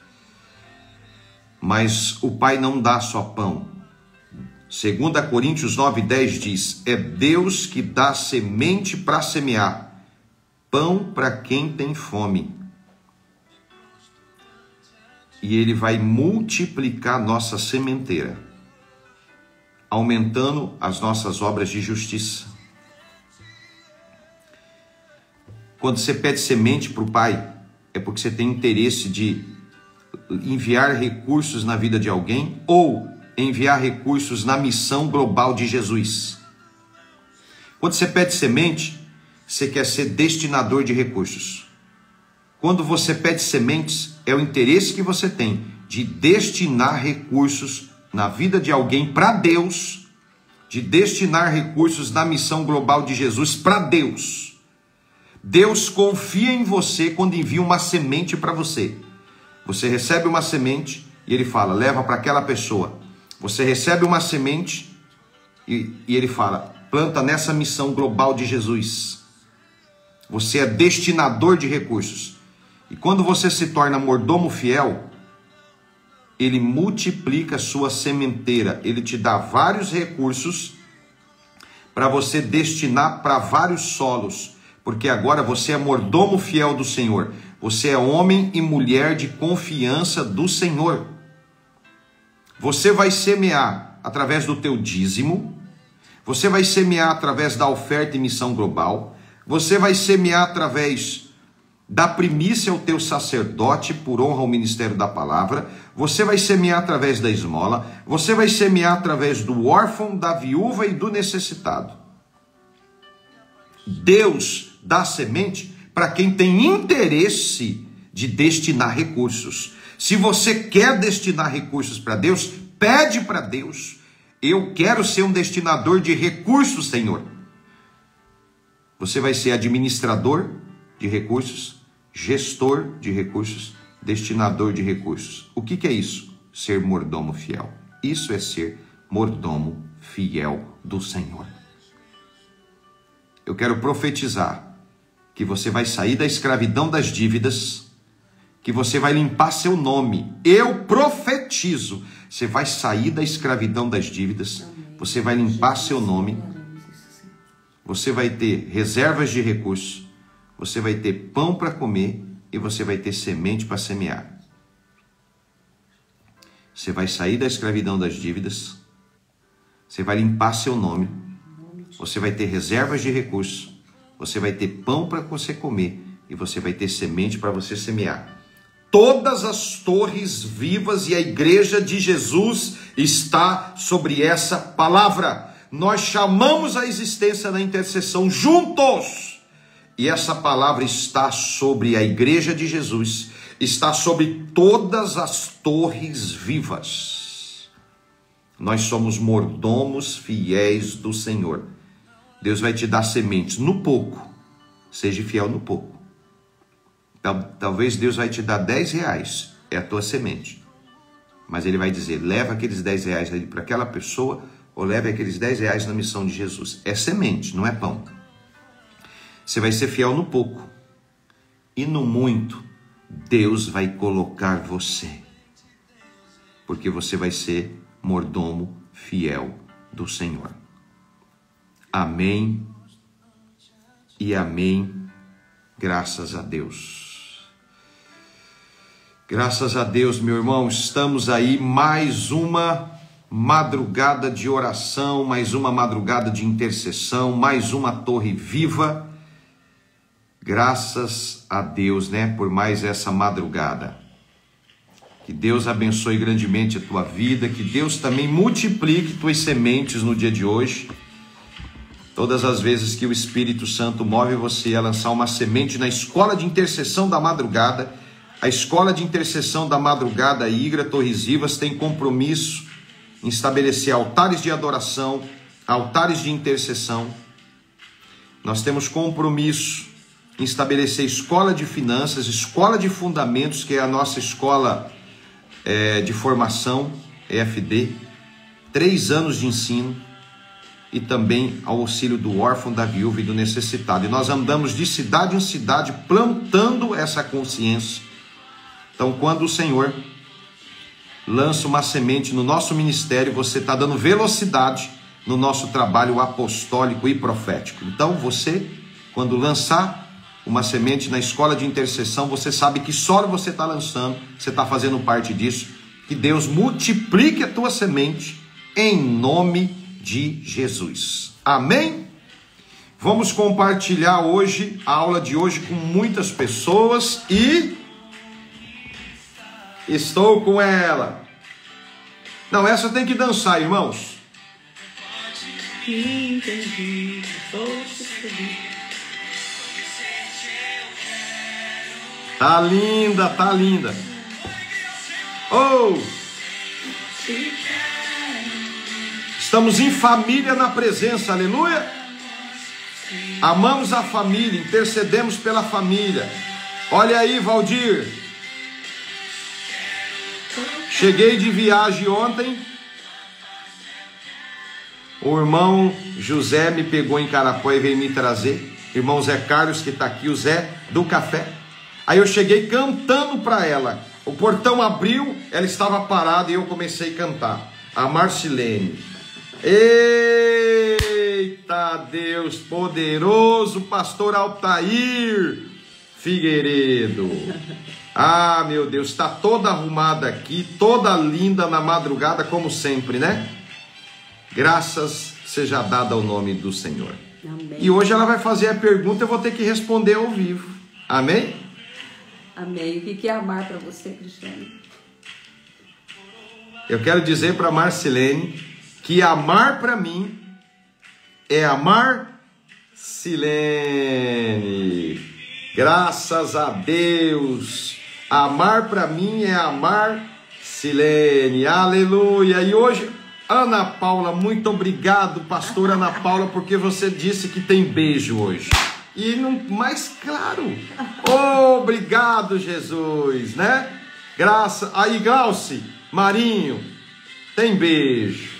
[SPEAKER 1] Mas o Pai não dá só pão. 2 Coríntios 9:10 diz: é Deus que dá semente para semear, pão para quem tem fome. E Ele vai multiplicar nossa sementeira, aumentando as nossas obras de justiça. Quando você pede semente para o Pai, é porque você tem interesse de enviar recursos na vida de alguém ou enviar recursos na missão global de Jesus. Quando você pede semente, você quer ser destinador de recursos. Quando você pede sementes, é o interesse que você tem de destinar recursos na vida de alguém para Deus, de destinar recursos na missão global de Jesus para Deus. Deus confia em você quando envia uma semente para você. Você recebe uma semente e Ele fala, leva para aquela pessoa. Você recebe uma semente e Ele fala, planta nessa missão global de Jesus. Você é destinador de recursos. E quando você se torna mordomo fiel, Ele multiplica a sua sementeira. Ele te dá vários recursos para você destinar para vários solos. Porque agora você é mordomo fiel do Senhor. Você é homem e mulher de confiança do Senhor. Você vai semear através do teu dízimo. Você vai semear através da oferta e missão global. Você vai semear através da primícia ao teu sacerdote, por honra ao ministério da palavra. Você vai semear através da esmola. Você vai semear através do órfão, da viúva e do necessitado. Deus dá semente para quem tem interesse de destinar recursos. Se você quer destinar recursos para Deus, pede para Deus. Eu quero ser um destinador de recursos, Senhor. Você vai ser administrador de recursos, gestor de recursos, destinador de recursos. O que é isso? Ser mordomo fiel. Isso é ser mordomo fiel do Senhor. Eu quero profetizar que você vai sair da escravidão das dívidas, que você vai limpar seu nome. Eu profetizo. Você vai sair da escravidão das dívidas, você vai limpar seu nome, você vai ter reservas de recursos, você vai ter pão para comer e você vai ter semente para semear. Você vai sair da escravidão das dívidas, você vai limpar seu nome, você vai ter reservas de recursos, você vai ter pão para você comer e você vai ter semente para você semear. Todas as torres vivas e a igreja de Jesus está sobre essa palavra. Nós chamamos a existência da intercessão juntos. E essa palavra está sobre a igreja de Jesus, está sobre todas as torres vivas. Nós somos mordomos fiéis do Senhor. Deus vai te dar sementes no pouco. Seja fiel no pouco. Talvez Deus vai te dar 10 reais, é a tua semente. Mas Ele vai dizer, leva aqueles 10 reais para aquela pessoa, ou leve aqueles 10 reais na missão de Jesus. É semente, não é pão. Você vai ser fiel no pouco. E no muito, Deus vai colocar você. Porque você vai ser mordomo fiel do Senhor. Amém e amém. Graças a Deus. Graças a Deus, meu irmão, estamos aí mais uma madrugada de oração, mais uma madrugada de intercessão, mais uma torre viva. Graças a Deus, né, por mais essa madrugada. Que Deus abençoe grandemente a tua vida, que Deus também multiplique tuas sementes no dia de hoje. Todas as vezes que o Espírito Santo move você a lançar uma semente na escola de intercessão da madrugada, a escola de intercessão da madrugada Igra Torres Vivas tem compromisso em estabelecer altares de adoração, altares de intercessão. Nós temos compromisso em estabelecer escola de finanças, escola de fundamentos, que é a nossa escola de formação, EFD, 3 anos de ensino, e também ao auxílio do órfão, da viúva e do necessitado. E nós andamos de cidade em cidade plantando essa consciência. Então, quando o Senhor lança uma semente no nosso ministério, você está dando velocidade no nosso trabalho apostólico e profético. Então, você, quando lançar uma semente na escola de intercessão, você sabe que só você está lançando, você está fazendo parte disso. Que Deus multiplique a tua semente em nome de Jesus. Amém? Vamos compartilhar hoje, a aula de hoje, com muitas pessoas e estou com ela. Não, essa tem que dançar, irmãos. Tá linda, tá linda. Oh! Estamos em família na presença, aleluia. Amamos a família, intercedemos pela família. Olha aí, Valdir. Cheguei de viagem ontem. O irmão José me pegou em Carapuá e veio me trazer. Irmão Zé Carlos, que está aqui, o Zé do café. Aí eu cheguei cantando para ela. O portão abriu, ela estava parada e eu comecei a cantar. A Marcilene. Eita Deus poderoso, pastor Altair, Figueiredo. Ah, meu Deus, está toda arrumada aqui, toda linda na madrugada, como sempre, né? Graças seja dada ao nome do Senhor.
[SPEAKER 2] Amém.
[SPEAKER 1] E hoje ela vai fazer a pergunta, eu vou ter que responder ao vivo. Amém?
[SPEAKER 2] Amém. O que é amar para você, Cristiane?
[SPEAKER 1] Eu quero dizer para Marcilene que amar para mim é amar Silene. Graças a Deus. Amar para mim é amar Silene. Aleluia. E hoje, Ana Paula, muito obrigado, pastora Ana Paula, porque você disse que tem beijo hoje. E não, mais claro. Obrigado, Jesus, né? Graças. Aí, Glauci, Marinho, tem beijo.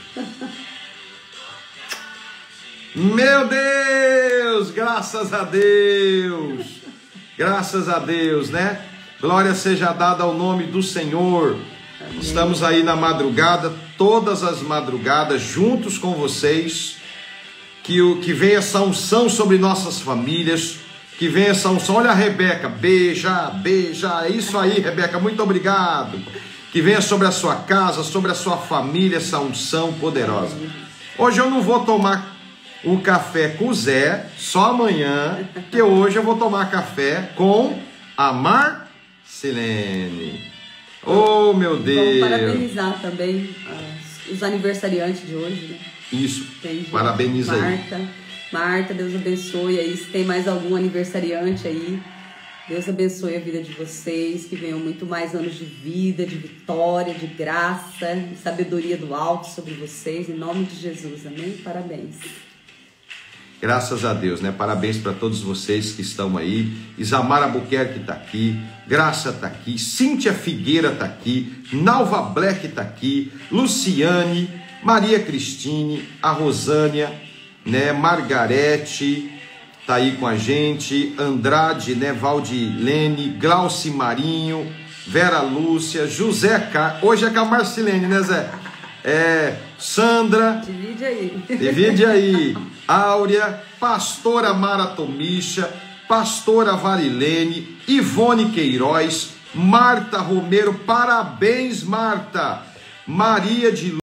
[SPEAKER 1] Meu Deus, graças a Deus. Graças a Deus, né? Glória seja dada ao nome do Senhor. Amém. Estamos aí na madrugada, todas as madrugadas, juntos com vocês. Que venha essa unção sobre nossas famílias. Que venha essa unção. Olha a Rebeca, beija, beija. É isso aí, Rebeca, muito obrigado. Que venha sobre a sua casa, sobre a sua família, essa unção poderosa. Hoje eu não vou tomar o café com o Zé, só amanhã, que hoje eu vou tomar café com a Marcilene. Oh, meu Deus!
[SPEAKER 2] Vamos parabenizar também os aniversariantes de hoje, né?
[SPEAKER 1] Isso, parabeniza aí.
[SPEAKER 2] Marta, Deus abençoe aí. Se tem mais algum aniversariante aí, Deus abençoe a vida de vocês, que venham muito mais anos de vida, de vitória, de graça, de sabedoria do alto sobre vocês, em nome de Jesus, amém? Parabéns.
[SPEAKER 1] Graças a Deus, né? Parabéns para todos vocês que estão aí. Isamara Albuquerque está aqui, Graça está aqui, Cíntia Figueira está aqui, Nalva Black está aqui, Luciane, Maria Cristine, a Rosânia, né? Margarete está aí com a gente, Andrade, né? Valdilene, Glauci Marinho, Vera Lúcia, José Carlos. Hoje é com a Marcilene, né, Zé? Sandra, divide aí, Áurea, pastora Mara Tomicha, pastora Varilene, Ivone Queiroz, Marta Romero, parabéns, Marta, Maria de